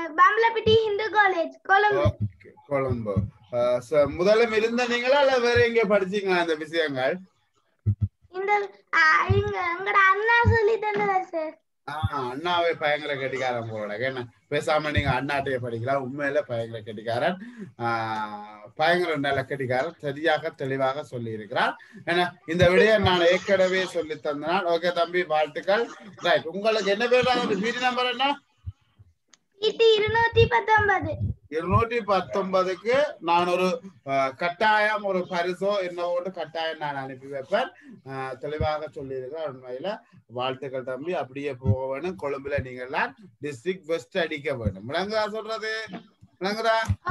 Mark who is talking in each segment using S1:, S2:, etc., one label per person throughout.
S1: Bambalapitiya Hindu college Colombo.
S2: Colombo. முதல்ல இருந்த நீங்களா இல்ல வேற எங்க படிச்சீங்களா இந்த விஷயங்கள்?
S1: இந்த எங்கட அண்ணா சொல்லி தந்தவர் சார்.
S2: அண்ணாவே பயங்கர கெட்டிக்காரன் போல. என்ன பேசாம நீங்க அண்ணாட்டையே படிக்கலாம். உண்மையில பயங்கர கெட்டிக்காரன், பயங்கர நல்ல கெட்டிக்காரன், சரியாக தெளிவாக சொல்லி இருக்கிறார். ஏன்னா இந்த விடயம் நான் ஏற்கனவே சொல்லி தந்தனால். ஓகே தம்பி, வாழ்த்துக்கள். ரைட், உங்களுக்கு என்ன பேர்? வீடு நம்பர் என்ன?
S1: 219.
S2: 219க்கு நான் ஒரு கட்டாயம் ஒரு பரிசோ என்னவோடு கட்டாயம் நான் அனுப்பி வைப்பேன். தெளிவாக சொல்லியிருக்கிறேன். உண்மையில வாழ்த்துக்கள் தம்பி. அப்படியே போக வேணும். கொழும்புல நீங்கள்லாம் டிஸ்ட்ரிக்ட் பெஸ்ட் அடிக்க வேணும். விளங்குதா சொல்றது? விளங்குதா?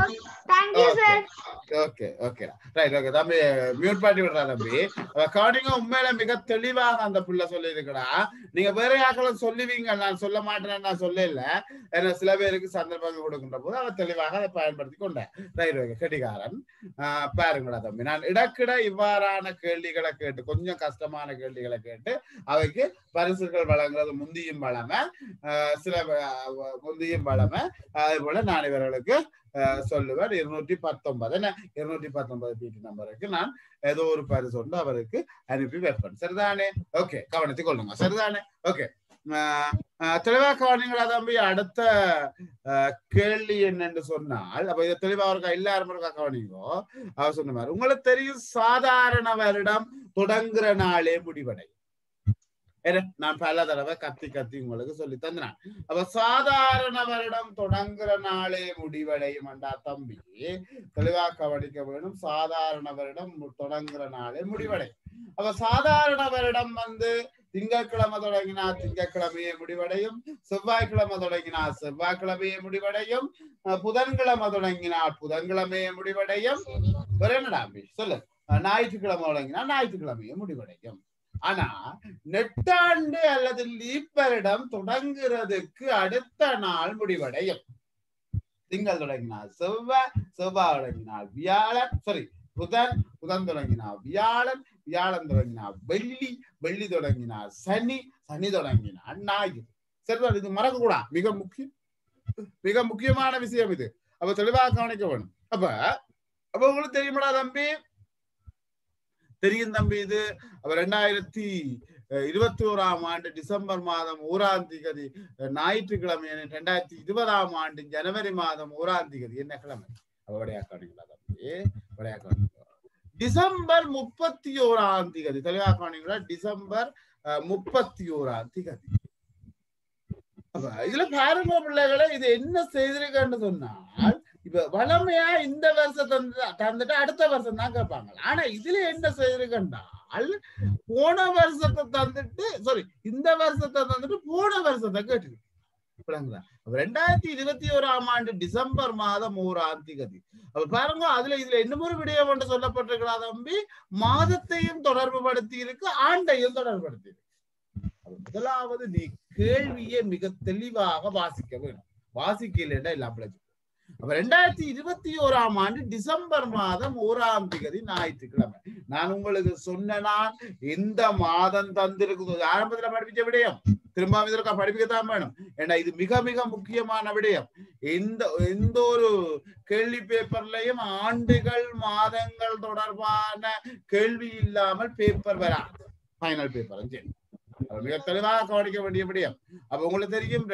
S2: Okay okay right. ஓகே தம்பி, மியூட் பண்ணி விடுறா தம்பி. கவனிங்க, உண்மையில மிக தெளிவாக அந்த பிள்ளை சொல்லி இருக்கிறா. நீங்க வேற யாக்களும் சொல்லுவீங்க, நான் சொல்ல மாட்டேன்னு நான் சொல்லல. ஏன்னா சில பேருக்கு சந்தர்ப்பங்கள் கொடுக்கின்ற போது அவர் தெளிவாக அதை பயன்படுத்தி கொண்டேன். ரைட், ஓகே கெட்டிக்காரன். பாருங்களா தம்பி, நான் இடக்கிட இவ்வாறான கேள்விகளை கேட்டு, கொஞ்சம் கஷ்டமான கேள்விகளை கேட்டு அவைக்கு பரிசுகள் வழங்குறது முந்தியும் வளமை, சில முந்தியும் வளமை. அதே போல நான் இவர்களுக்கு சொல்லுவார். 219 என்ன 219 பீட்டி நம்பருக்கு நான் ஏதோ ஒரு பரிசு ஒன்று அவருக்கு அனுப்பி வைப்பேன். சரிதானே? ஓகே, கவனித்துக் கொள்ளுங்க. சரிதானே? ஓகே, தெளிவா கவனிங்களா தம்பி. அடுத்த கேள்வி என்னன்னு சொன்னால், அப்ப இதை தெளிவா இருக்கா எல்லாரும் இருக்கா? கவனிங்கோ. அவர் சொன்ன மாதிரி உங்களுக்கு தெரியும், சாதாரண வருடம் தொடங்குற நாளே முடிவடை. நான் பல தடவை கத்தி கத்தி உங்களுக்கு சொல்லி தந்தேன். அப்ப சாதாரண வருடம் தொடங்குற நாளே முடிவடையும் அண்டா தம்பி, தெளிவா கவனிக்க வேணும். சாதாரண வருடம் தொடங்குற நாளே முடிவடையும். அப்ப சாதாரண வருடம் திங்கட்கிழமை தொடங்கினா திங்கட்கிழமையே முடிவடையும், செவ்வாய்க்கிழமை தொடங்கினா செவ்வாய்க்கிழமையே முடிவடையும், புதன்கிழமை தொடங்கினால் புதன்கிழமையே முடிவடையும். வேற என்னடா சொல்லு? ஞாயிற்றுக்கிழமை தொடங்கினா ஞாயிற்றுக்கிழமையே முடிவடையும். ஆனா நெட்டாண்டு அல்லது லீப் வருடம் தொடங்குறதுக்கு அடுத்த நாள் முடிவடையும். திங்கள் தொடங்கினால் செவ்வாய், செவ்வாய் தொடங்கினால் வியாழன், புதன், புதன் தொடங்கினால் வியாழன், வியாழன் தொடங்கினால் வெள்ளி, வெள்ளி தொடங்கினால் சனி, சனி தொடங்கினால் ஞாயிறு. சரிதான்? இது மறக்க கூடா, மிக முக்கியமான விஷயம் இது. அப்ப தெளிவாக கவனிக்க வேணும். அப்ப உங்களுக்கு தெரியுமாடா தம்பி? தெரியும் தம்பி. இது 2021 டிசம்பர் மாதம் 1 ஞாயிற்றுக்கிழமை, 2020 ஜனவரி மாதம் 1 என்ன கிழமை? டிசம்பர் 31 தெளிவா காணுங்களா? டிசம்பர் 31. இதுல பாருங்க பிள்ளைகளை, இது என்ன செய்திருக்கேன்னு சொன்னால், இப்ப வளமையா இந்த வருஷத்தை தந்துட்டு அடுத்த வருஷம் தான் கேட்பாங்க. ஆனா இதுல என்ன செய்திருக்கேன்டால், போன வருஷத்தை தந்துட்டு இந்த வருஷத்தை தந்துட்டு போன வருஷத்தை கேட்டு 2021 டிசம்பர் மாதம் 1 அப்ப பாருங்க, இதுல இன்னும் ஒரு விடயம் ஒன்று சொல்லப்பட்டிருக்கிறா தம்பி. மாதத்தையும் தொடர்பு படுத்தி இருக்கு, ஆண்டையும் தொடர்புபடுத்தி இருக்கு. முதலாவது நீ கேள்வியை மிக தெளிவாக வாசிக்க வேணும். வாசிக்கலன்னா எல்லாம் பிழைச்சு. அப்ப 2021 டிசம்பர் மாதம் 1 ஞாயிற்றுக்கிழமை. நான் உங்களுக்கு சொன்ன எந்த மாதம் தந்திருக்கு ஆரம்பத்துல படிப்பிச்ச விடயம் திரும்ப இதற்கா படிப்பிக்கத்தான் வேணும். ஏன்னா இது மிக மிக முக்கியமான விடயம். எந்த ஒரு கேள்வி பேப்பர்லயும் ஆண்டுகள் மாதங்கள் தொடர்பான கேள்வி இல்லாமல் பேப்பர் வராது. ஃபைனல் பேப்பர் சரி, மிக தெளிவாக கவனிக்க வேண்டிய விடயம். அப்ப உங்களுக்கு தெரியும்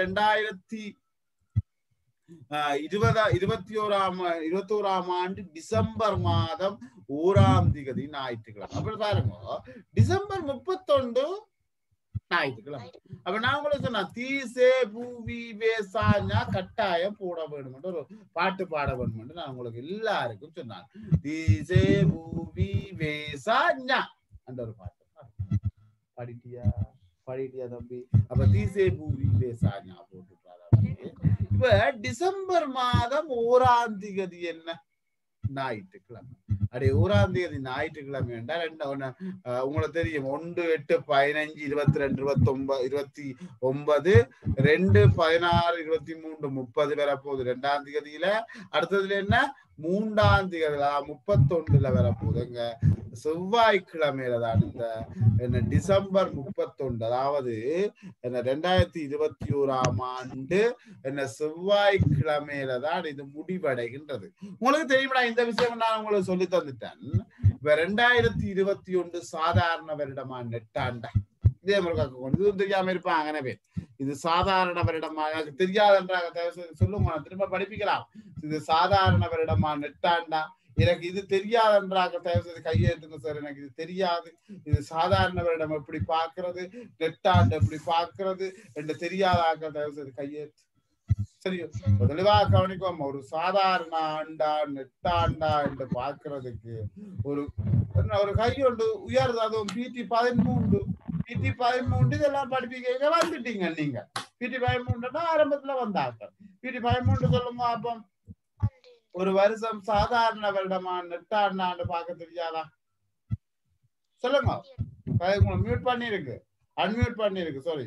S2: 2021 டிசம்பர் மாதம் 1 ஞாயிற்றுக்கிழமை. அப்படி பாருங்க, டிசம்பர் 31 ஞாயிற்றுக்கிழமை. அப்ப நான் உங்களுக்கு சொன்னா தீசே பூவி வேசாஞ்சா கட்டாயம் போட வேணும், ஒரு பாட்டு பாட வேணும். நான் உங்களுக்கு எல்லாருக்கும் சொன்னேன், தீசே பூவி வேசாஞ்சா அந்த ஒரு பாட்டு படிட்டியா தம்பி? அப்ப தீசே பூவி வேசாஞ்சா போட்டு. இப்ப டிசம்பர் மாதம் 1 என்ன? ஞாயிற்றுக்கிழமை. அப்படி 1 ஞாயிற்றுக்கிழமை என்றால் உங்களுக்கு தெரியும் 1, 8, 15, 22, 29, 2, 16, 23, 30 வரப்போகுது 2 அடுத்ததுல என்ன 3ஆம் தேதி 31 வரப்போகுதுங்க. செவ்வாய்க்கிழமையில தான் இந்த என்ன டிசம்பர் 31, அதாவது என்ன 2021ஆம் ஆண்டு என்ன செவ்வாய்க்கிழமையில தான் இது முடிவடைகின்றது. உங்களுக்கு தெரியுமா இந்த விஷயம் நான் உங்களுக்கு சொல்லி தந்துட்டேன். இப்ப 2021 சாதாரண வருடமா நெட்டாண்டா இதே மாதிரி இது தெரியாம இருப்பாங்க எனவே இது சாதாரண வருடமா எனக்கு தெரியாதுன்றாங்க சொல்லுங்க திரும்ப படிப்பிக்கலாம். இது சாதாரண வருடமா நெட்டாண்டா எனக்கு இது தெரியாதுன்றாங்க தயவு செய்து கையெழுத்துங்க சார் எனக்கு இது தெரியாது இது சாதாரண வருடம் எப்படி பாக்குறது நெட்டாண்டு எப்படி பாக்குறது என்று தெரியாதாக்க தயவு செய்து கையெழுத்து சரியோ தெளிவாக கவனிக்கும். ஒரு சாதாரண ஆண்டா நெட்டாண்டா என்று பாக்குறதுக்கு ஒரு ஒரு கை ஒன்று உயர்வு அதுவும் PT13 PT13 இதெல்லாம் படிப்பீங்க வந்துட்டீங்க நீங்க. PT13 ஆரம்பத்துல வந்தாங்க. PT13 சொல்லுங்க அப்ப ஒரு வருஷம் சாதாரண வருடமா நெட்டாண்டான்னு பார்க்க தெரியாதா சொல்லுங்க. மியூட் பண்ணி இருக்கு அன்மியூட் பண்ணி இருக்கு சாரி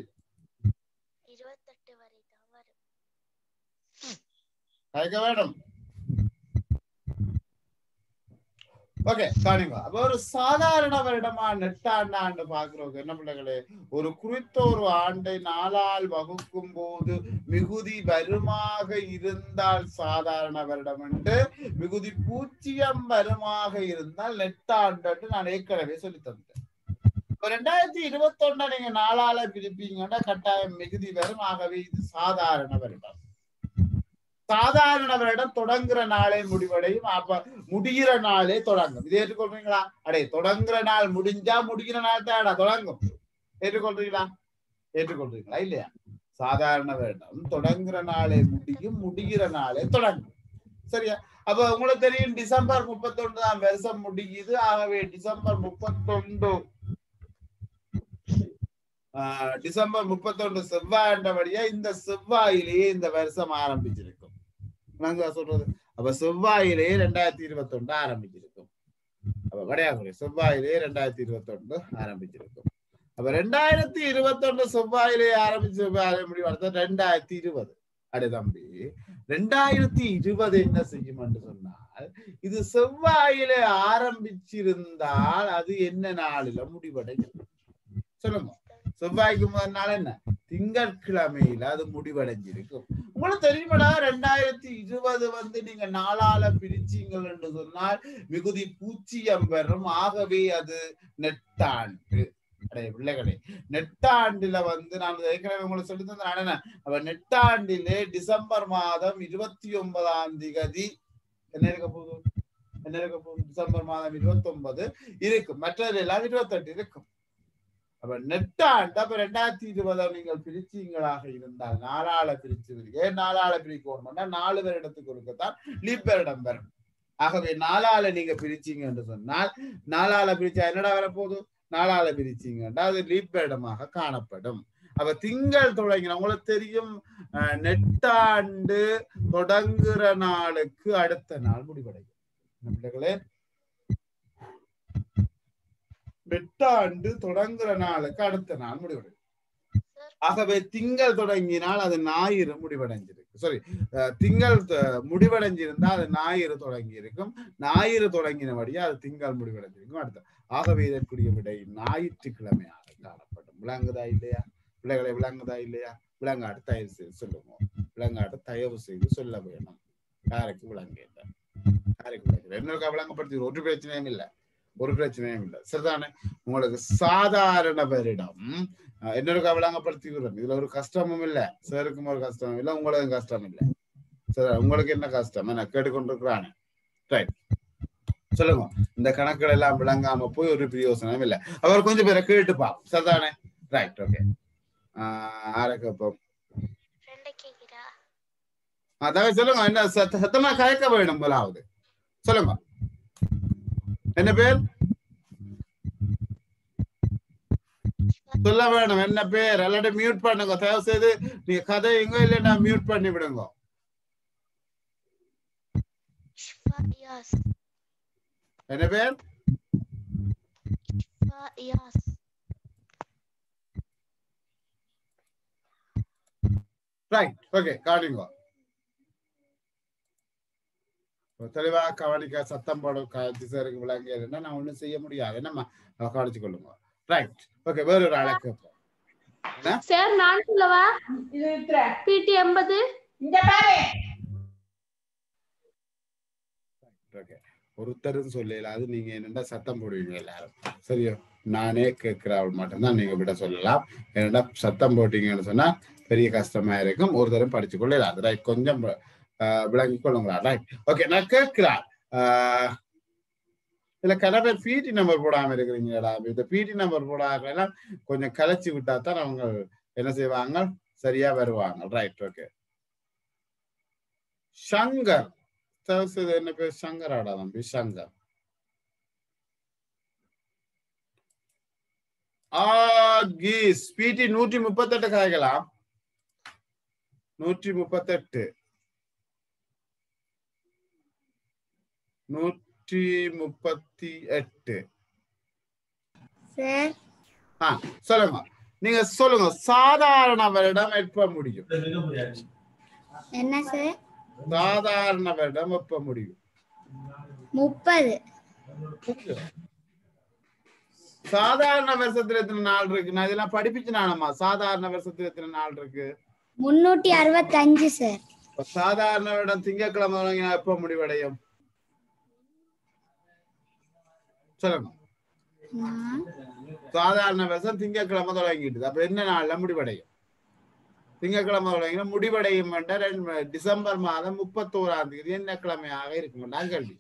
S1: 28 வரை தான் வரும்.
S2: கேட்க வேணும். ஓகே காணிங்க. அப்ப ஒரு சாதாரண வருடமா நெட்டாண்டாண்டு பாக்குறவங்க என்ன பிள்ளைகளே ஒரு குறித்த ஒரு ஆண்டை 4ஆல் வகுக்கும் போது மிகுதி வருமாக இருந்தால் சாதாரண வருடம் என்று மிகுதி 0 வருமாக இருந்தால் நெட்டாண்டு நான் ஏற்கனவே சொல்லி தந்தேன். 2021 நீங்க 4ஆல பிரிப்பீங்கன்னா கட்டாயம் மிகுதி வரும். ஆகவே இது சாதாரண வருடம். சாதாரண வருடம் தொடங்குற நாளே முடிவடையும். அப்ப முடிகிற நாளே தொடங்கும். இது ஏற்றுக்கொள்றீங்களா? அடே தொடங்குற நாள் முடிஞ்சா முடிகிற நாள் தான் தொடங்கும். ஏற்றுக்கொள்றீங்களா? ஏற்றுக்கொள்றீங்களா இல்லையா? சாதாரண வருடம் தொடங்குற நாளே முடியும் முடிகிற நாளே தொடங்கும். சரியா? அப்ப உங்களுக்கு தெரியும் டிசம்பர் 31 தான் வருஷம் முடியுது. ஆகவே டிசம்பர் 31 செவ்வாய்ன்றபடியா இந்த செவ்வாயிலேயே இந்த வருஷம் ஆரம்பிச்சிருக்கும். நாங்க சொல்றது அப்ப செவ்வாயிலே 2021 ஆரம்பிச்சிருக்கும். அப்ப கிடையாது செவ்வாயிலே 2021 ஆரம்பிச்சிருக்கும். அப்ப 2021 செவ்வாயிலே ஆரம்பிச்சு முடிவு 2020 அடே தம்பி 2020 என்ன செய்யும் என்று சொன்னால் இது செவ்வாயிலே ஆரம்பிச்சிருந்தால் அது என்ன நாளில முடிவடையும் சொல்லுங்க. செவ்வாய்க்கு முதல் நாள் என்ன திங்கட்கிழமையில அது முடிவடைஞ்சிருக்கும். உங்களுக்கு தெரியுமாடா 2020 நீங்க 4ஆல பிரிச்சீங்கள் என்று சொன்னால் மிகுதி 0 வரும். ஆகவே அது நெட்டாண்டு. அடைய பிள்ளைகளே நெட்டாண்டுல நான் ஏற்கனவே உங்களுக்கு சொல்லி தந்தேன். அப்ப நெட்டாண்டிலே டிசம்பர் மாதம் 29ஆம் தேதி என்ன இருக்க போகுது டிசம்பர் மாதம் 29 இருக்கும். மற்றது எல்லாம் 28 இருக்கும். அப்ப நெட்டாண்டு அப்ப 2020 நீங்கள் பிரிச்சீங்களாக இருந்தால் 4ஆல பிரிச்சுவீங்க. 4ஆல பிரிக்கணும்னா 4 வருடத்துக்கு ஒருக்கத்தான் லீப் வருடம் வரும். ஆகவே 4ஆல நீங்க பிரிச்சீங்க என்று சொன்னால் 4ஆல பிரிச்சா என்னடா வரப்போகுது 4ஆல பிரிச்சீங்கன்னா அது லீப் வருடமாக காணப்படும். அப்ப திங்கள் தொடங்கின உங்களுக்கு தெரியும் நெட்டாண்டு தொடங்குற நாளுக்கு அடுத்த நாள் முடிவடையும். பிள்ளைகளே நெட்டாண்டு தொடங்குற நாளுக்கு அடுத்த நாள் முடிவடையும். ஆகவே திங்கள் தொடங்கினால் அது ஞாயிறு முடிவடைஞ்சிருக்கு. சாரி திங்கள் முடிவடைஞ்சிருந்தா அது ஞாயிறு தொடங்கி இருக்கும். ஞாயிறு தொடங்கினபடியா அது திங்கள் முடிவடைஞ்சிருக்கும். அடுத்த ஆகவே இதற்குரிய விடை ஞாயிற்றுக்கிழமையாக காணப்படும். விளங்குதா இல்லையா பிள்ளைகளை? விளங்குதா இல்லையா? விளங்காடு தயவு செய்து சொல்லுங்க. விளங்காடு தயவு செய்து சொல்ல வேணும். யாருக்கு விளங்க என்னக்கா விளங்கப்படுத்தி ஒரு பிரச்சனையும் இல்லை. ஒரு பிரச்சனையும் இல்லை. சரிதானே? உங்களுக்கு சாதாரண வருடம் என்னோட விளங்கப்படுத்திக்கிறேன். இதுல ஒரு கஷ்டமும் இல்லை. சாருக்கும் ஒரு கஷ்டமும் இல்லை. உங்களுக்கும் கஷ்டம் இல்லை. சரி உங்களுக்கு என்ன கஷ்டம் என்ன கேட்டுக்கொண்டிருக்கிறானே ரைட் சொல்லுங்க. இந்த கணக்குகள் எல்லாம் விளங்காம போய் ஒரு பிரயோசனம் இல்லை. அவர் கொஞ்சம் பேரை கேட்டுப்பா. சரிதானே? Right okay. ஆரக்கப்பம் அதாவது சொல்லுங்க. என்ன சத்தமா கயக்க வேணும் முதலாவது சொல்லுங்க. என்ன பேர் சொல்ல வேணும். என்ன பேர் எல்லாரும் மியூட் பண்ணுங்க தயவு செய்து. நீங்க கதையுங்க இல்லைன்னா மியூட் பண்ணி விடுங்க. என்ன பேர்? ரைட் ஓகே காட்டுங்க. தெளிவாக கவனிக்க சத்தம் போடும் திசைக்கு விளங்கியதுன்னா நான் ஒண்ணும் செய்ய முடியாது நம்ம கவனிச்சு கொள்ளுங்க. ரைட் ஓகே, வேற ஒரு அழகு
S1: சார் நான் சொல்லவா? பிடி 80 இங்க பாரு.
S2: ஓகே, ஒருத்தரும் சொல்லல, அது நீங்க என்னடா சத்தம் போடுவீங்க எல்லாரும், சரியோ? நானே கேட்கிறவள் மட்டும்தான் நீங்க விட சொல்லலாம். என்னடா சத்தம் போட்டீங்கன்னு சொன்னா பெரிய கஷ்டமா இருக்கும், ஒருத்தரும் படிச்சு கொள்ளலாம். ரைட், கொஞ்சம் விளங்கி கொள்ளுங்களா? ரைட் ஓகே, நான் கேட்கிறாள். இதுல கலர் பிடி நம்பர் போடாம இருக்கிறீங்களா? இந்த பிடி நம்பர் போடாம கொஞ்சம் கலைச்சி விட்டா தான் அவங்க என்ன செய்வாங்க, சரியா வருவாங்க. Right okay. சங்கர் என்ன பேர்? சங்கராடா தம்பி, சங்கர். கீஸ் பிடி 138 காய்க்கலாம். 138 138. சொல்லுங்க, நீங்க சொல்லுங்க. சாதாரண வருடம் எப்ப முடியும்?
S3: என்ன சார்?
S2: சாதாரண வருடம் எப்ப முடியும்?
S3: 30.
S2: சாதாரண வருஷத்துல எத்தனை நாள் இருக்கு? நான் இதெல்லாம் படிப்பிச்சு நானம்மா. சாதாரண வருஷத்துல எத்தனை நாள் இருக்கு?
S3: 365 சார்.
S2: சாதாரண வருடம் திங்கட்கிழமை தொடங்கினா எப்ப முடிவடையும்? சொல்லுங்க. சாதாரண வருஷம் திங்கட்கிழமை தொடங்கிட்டு அப்ப என்ன நாள்ல முடிவடையும்? திங்கட்கிழமை தொடங்கினா முடிவடையும் டிசம்பர் மாதம் 31ஆம் தேதி என்ன கிழமையாக இருக்கும்? நான் கேள்வி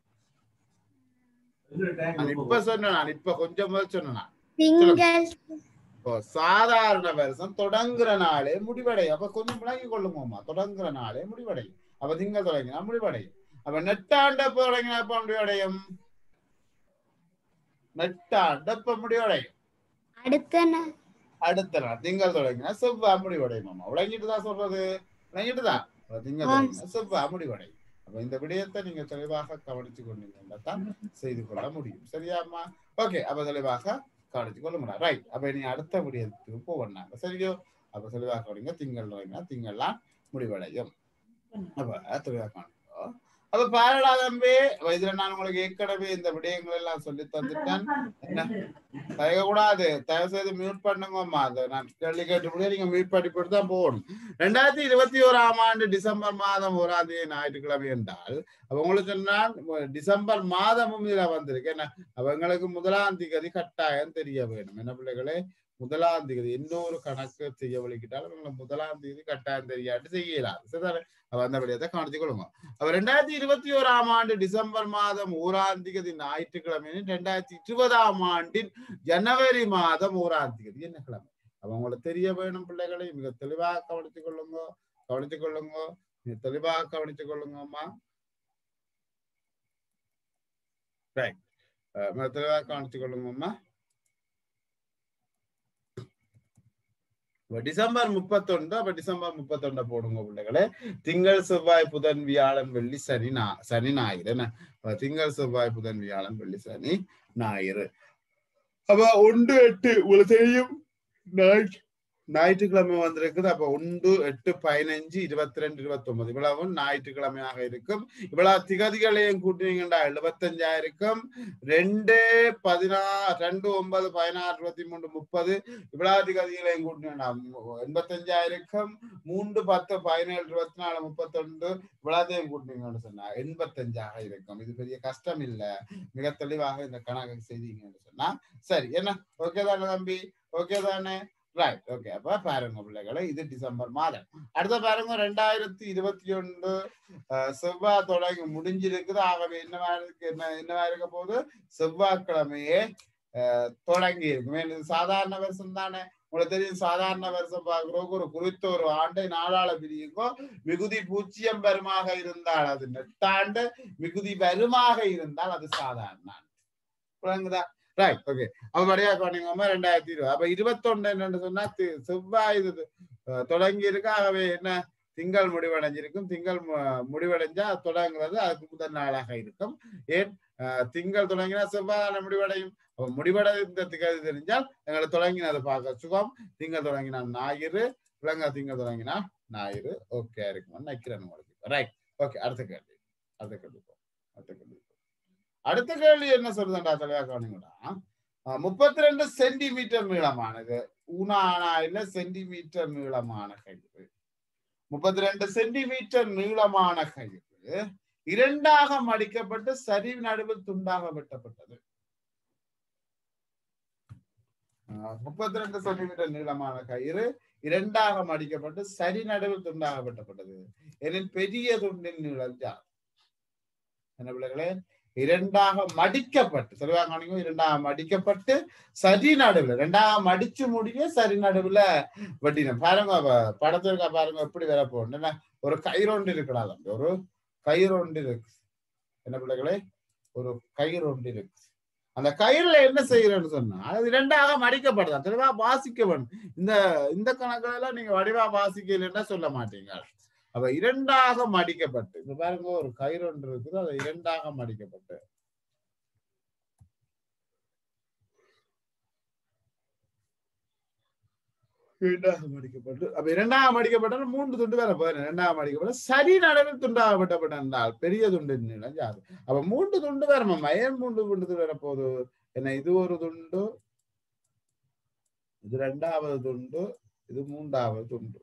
S2: இப்ப சொன்னேன், நான் இப்ப கொஞ்சம் சொன்னேன். சாதாரண வருஷம் தொடங்குற நாளே முடிவடையும். அப்ப கொஞ்சம் விளங்கி கொள்ளுங்கம்மா. தொடங்குற நாளே முடிவடையும். அப்ப திங்கள் தொடங்கினா முடிவடையும். அப்ப நெட்டாண்ட தொடங்கினா எப்ப முடிவடையும்? நெட்டாண்ட எப்ப முடிவடையும்? அடுத்த நாள் திங்கள் தொடங்கினா செவ்வாய் முடிவடையும். விளங்கிட்டுதான் சொல்றது, விளங்கிட்டுதான். திங்கள் தொடங்கினா செவ்வாய் முடிவடையும். அப்ப இந்த விடயத்தை நீங்க தெளிவாக கவனிச்சு கொண்டீங்கன்னா தான் செய்து கொள்ள முடியும். சரியாம்மா? ஓகே, அப்ப தெளிவாக கவனிச்சு கொள்ள முடியும். ரைட், அப்ப நீ அடுத்த விடயத்துக்கு போனாங்க. சரியோ? அப்ப தெளிவாக கவனிங்க. திங்கள் தொடங்கினா திங்கள்லாம் முடிவடையும். அப்ப தெளிவாக கவனிக்கோ. அப்ப பாரடா தம்பி, இதுல நான் உங்களுக்கு ஏற்கனவே இந்த விடயங்கள் எல்லாம் சொல்லி தந்துட்டேன். என்ன தயக்கூடாது, தயவு செய்து மியூட் பண்ணுங்கம்மா. அதை நான் கேள்வி கேட்டு நீங்க மியூட் பண்ணி போட்டு தான் போகணும். 2021ஆம் ஆண்டு டிசம்பர் மாதம் 1ஆம் தேதி ஞாயிற்றுக்கிழமை என்றால் அப்ப உங்களுக்கு சொன்னால் டிசம்பர் மாதமும் இதுல வந்திருக்கு. என்ன அவங்களுக்கு 1ஆம் தேதி கட்டாயம் தெரிய வேணும். என்ன பிள்ளைகளே, 1ஆம் தேதி இன்னொரு கணக்கு செய்ய வலிக்கிட்டாலும் 1ஆம் தேதி கட்டாயம் தெரியாட்டு செய்யலாம். சரிதானே? அப்ப அந்த விடயத்தை கவனிச்சு கொள்ளுங்க. அப்ப 2021ஆம் ஆண்டு டிசம்பர் மாதம் 1ஆம் தேதி ஞாயிற்றுக்கிழமை 2020ஆம் ஆண்டின் ஜனவரி மாதம் 1ஆம் தேதி என்ன கிழமை? அப்ப உங்களுக்கு தெரிய வேணும் பிள்ளைகளை. மிக தெளிவாக கவனித்துக் கொள்ளுங்க, கவனித்துக் கொள்ளுங்க, மிக தெளிவாக கவனித்துக் கொள்ளுங்கம்மா. ரைட், மிக தெளிவாக கவனித்துக் கொள்ளுங்கம்மா. டிசம்பர் 31. அப்ப டிசம்பர் 31 போடுங்க பிள்ளைகளே. திங்கள் செவ்வாய் புதன் வியாழன் வெள்ளி சனி ஞாயிறு. என்ன திங்கள் செவ்வாய் புதன் வியாழன் வெள்ளி சனி ஞாயிறு. அப்ப 1, 8 உங்களுக்கு தெரியும் ஞாயிற்றுக்கிழமை வந்திருக்குது. அப்ப 1, 8, 15, 22, 29 இவ்வளவும் ஞாயிற்றுக்கிழமையாக இருக்கும். இவ்வளவு திகதிகளையும் கூட்டினீங்கன்னா 75 இருக்கும். 2, 16, 2, 9, 16, 23, 30 இவ்வளவு திகதிகளையும் கூட்டினீங்கன்னா 85 இருக்கும். 3, 10, 17, 24, 31 இவ்வளத்தையும் கூட்டினீங்கன்னு சொன்னா 85 இருக்கும். இது பெரிய கஷ்டம் இல்ல, மிக தெளிவாக இந்த கணக்கு செய்தீங்கன்னு சொன்னா சரி. என்ன ஓகே தானே தம்பி? ஓகே தானே? Right okay. அப்ப பாருங்க பிள்ளைகளை, இது டிசம்பர் மாதம். அடுத்த பாருங்க 2021 செவ்வாய் தொடங்கி முடிஞ்சிருக்குது. ஆகவே என்னவா இருக்க போது செவ்வாய்க்கிழமையே தொடங்கி இருக்கும். சாதாரண வருஷம் தானே, உங்களுக்கு தெரியும். சாதாரண வருஷம் பார்க்கிறோம் ஒரு குறித்த ஒரு ஆண்டை நாளாள பிரிக்கும். மிகுதி 0 வருமாக இருந்தால் அது நெட்டாண்டு, மிகுதி வருமாக இருந்தால் அது சாதாரண ஆண்டு. புரியுதா? Right okay. அப்ப வரையா சொன்னீங்க 2020. அப்ப 21 என்னன்னு சொன்னா செவ்வாய் தொடங்கி இருக்கு. ஆகவே என்ன திங்கள் முடிவடைஞ்சிருக்கும். திங்கள் முடிவடைஞ்சா தொடங்குறது அதுக்கு முதல் நாளாக இருக்கும். ஏன் திங்கள் தொடங்கினா செவ்வாய் முடிவடையும். அப்ப முடிவடைந்த திகதி தெரிஞ்சால் எங்களுக்கு தொடங்கினது பார்க்க சுகம். திங்கள் தொடங்கினா ஞாயிறு, விலங்கா திங்கள் தொடங்கினா ஞாயிறு. ஓகே இருக்குமா நினைக்கிறேன் உங்களுக்கு. Right okay. அடுத்த கேள்வி, அதை கண்டிப்போம். அடுத்த கேள்வி என்ன சொல்றதுண்டா தெளிவா கவனிங்கடா. 32 சென்டிமீட்டர் நீளமானது ஊனானாயில சென்டிமீட்டர் நீளமான கயிறு. 32 சென்டிமீட்டர் நீளமான கயிறு இரண்டாக மடிக்கப்பட்டு சரி நடுவில் துண்டாக வெட்டப்பட்டது. 32 சென்டிமீட்டர் நீளமான கயிறு இரண்டாக மடிக்கப்பட்டு சரி நடுவில் துண்டாக வெட்டப்பட்டது எனில் பெரிய துண்டின் நீளம் யார்? என்ன பிள்ளைகளே? இரண்டாக மடிக்கப்பட்டு தெளிவாக இரண்டாக மடிக்கப்பட்டு சரி நடுவில் ரெண்டாக மடிச்சு முடிய சரி நடுவுல வெட்டின பாருங்க. படத்திற்கா பாருங்க எப்படி வர போகுது. ஒரு கயிறு ஒன்று இருக்கிறாங்க. ஒரு கயிறு ஒன்று இருக்கு. என்ன பிள்ளைகளே? ஒரு கயிறு ஒன்று இருக்கு. அந்த கயிறுல என்ன செய்யறேன்னு சொன்னா அது இரண்டாக மடிக்கப்படுதான். தெளிவா வாசிக்க வேணும். இந்த கணக்குல எல்லாம் நீங்க வடிவா வாசிக்கலன்னா சொல்ல மாட்டீங்க. அப்ப இரண்டாக மடிக்கப்பட்டு இப்ப பாருங்க ஒரு கயிறு ஒன்று இருக்குது. அதை இரண்டாக மடிக்கப்பட்டு அப்ப இரண்டாக மடிக்கப்பட்ட 3 துண்டு வேற போயிடும். இரண்டாக மடிக்கப்பட்ட சரி நடுவில் துண்டாக வெட்டப்பட்டால் பெரிய துண்டு நீளம் யாரு? அப்ப 3 துண்டு வேற ஏன் 3 துண்டு வேற போகுது? என்ன இது ஒரு துண்டு, இது ரெண்டாவது துண்டு, இது மூன்றாவது துண்டு,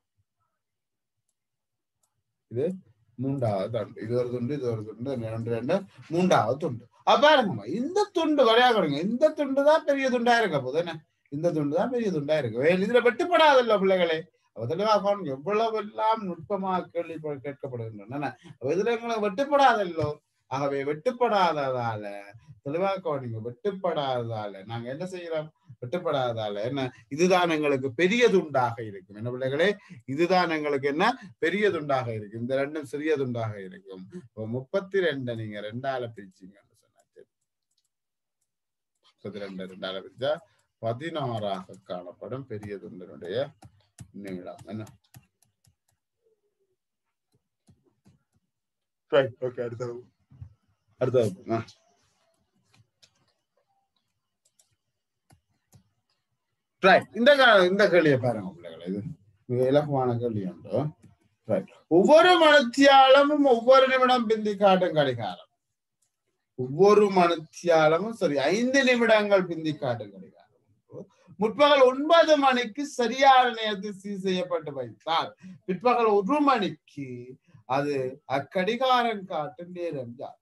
S2: இது மூன்றாவது துண்டு, இது ஒரு துண்டு, இது ஒரு துண்டு, ரெண்டு மூன்றாவது துண்டு. பாருங்க இந்த துண்டு வரையாடுங்க. இந்த துண்டு தான் பெரிய துண்டா இருக்க போது. என்ன இந்த துண்டு தான் பெரிய துண்டா இருக்கு. இதுல வெட்டுப்படாதல்ல பிள்ளைகளே. தெளிவாக எவ்வளவு எல்லாம் நுட்பமா கேள்வி கேட்கப்படுகின்றன. இதுல எங்களுக்கு வெட்டுப்படாதல்லோ. ஆகவே வெட்டுப்படாததால தெளிவாக நீங்க வெட்டுப்படாததால நாங்க என்ன செய்யறோம்? வெட்டுப்படாததால என்ன இதுதான் எங்களுக்கு பெரிய துண்டாக இருக்கும். என்ன பிள்ளைகளே? இதுதான் எங்களுக்கு என்ன பெரிய துண்டாக இருக்கும். இந்த ரெண்டும் சிறிய துண்டாக இருக்கும். 32 நீங்க ரெண்டால பிரிச்சீங்கன்னு சொன்னா 32 ரெண்டால பிரிச்சா 16ஆக காணப்படும் பெரிய துண்டினுடைய நீளம். என்ன அடுத்த இந்த கேள்வியை பாருங்க பிள்ளைகளை. இது மிக இலகுவான கேள்வி உண்டு. ஒவ்வொரு மணித்தியாலமும் ஒவ்வொரு நிமிடம் பிந்தி காட்டும் கடிகாரம். ஒவ்வொரு மணித்தியாலமும் சரி 5 நிமிடங்கள் பிந்தி காட்டும் கடிகாரம் முற்பகல் 9 மணிக்கு சரியான நேரத்தில் சீர் செய்யப்பட்டு வைத்தால் பிற்பகல் 1 மணிக்கு அது அக்கடிகாரம் காட்டும் நேரம் தான்.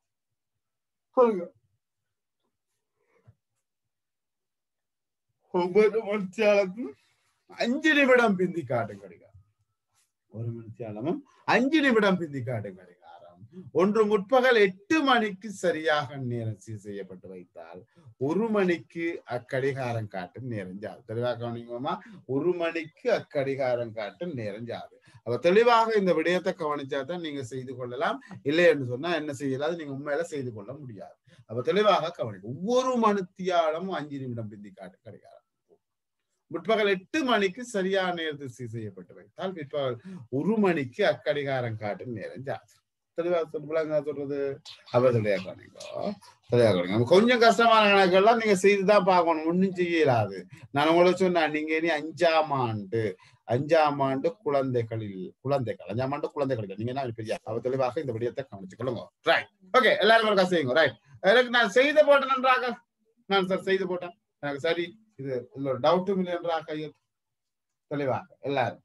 S2: ஒவ்வொரு மணித்தியாலமும் 5 நிமிடம் பிந்தி காட்டும் கடிகாரம். ஒரு மணித்தியாலமும் 5 நிமிடம் பிந்தி காட்டும் கடிகாரம் ஒன்று முற்பகல் 8 மணிக்கு சரியாக நேரம் சீர் செய்யப்பட்டு வைத்தால் 1 மணிக்கு அக்கடிகாரம் காட்டும் நேரம் ஜாது. தெளிவாக கவனிக்குமா? 1 மணிக்கு அக்கடிகாரம் காட்டும் நேரம் ஜாது. அப்ப தெளிவாக இந்த விடயத்தை கவனிச்சாதான் நீங்க செய்து கொள்ளலாம். இல்லை என்று சொன்னா என்ன செய்யலாது? நீங்க உண்மையில செய்து கொள்ள முடியாது. அப்ப தெளிவாக கவனிக்கும். ஒவ்வொரு மணித்தியாலமும் 5 நிமிடம் பிந்தி காட்டும் கடிகாரம் முற்பகல் 8 மணிக்கு சரியான நேரத்தில் சீர் செய்யப்பட்டு வைத்தால் பிற்பகல் 1 மணிக்கு அக்கடிகாரம் காட்டும் நேரம் ஜாது. தெளிவா சொல்றது அவ கொஞ்சம் கஷ்டமான கணக்கெல்லாம் நீங்க செய்துதான் பார்க்கணும். ஒன்னும் செய்யலாது. நான் உங்களுக்கு சொன்னா நீங்க இனி 5ஆம் ஆண்டு குழந்தைகள் 5ஆம் ஆண்டு குழந்தைகள் நீங்க என்ன பெரிய அவ தெளிவாக இந்த விடயத்தை கவனிச்சு கொள்ளுங்க. ரைட், ஓகே, எல்லாரும் ஒரு செய்யுங்க. ரைட், எனக்கு நான் செய்து போட்டேன் நன்றாக. நான் சார் செய்து போட்டேன், எனக்கு சரி இது ஒரு டவுட்டும் இல்லை என்றா கையில் தெளிவாக எல்லாரும்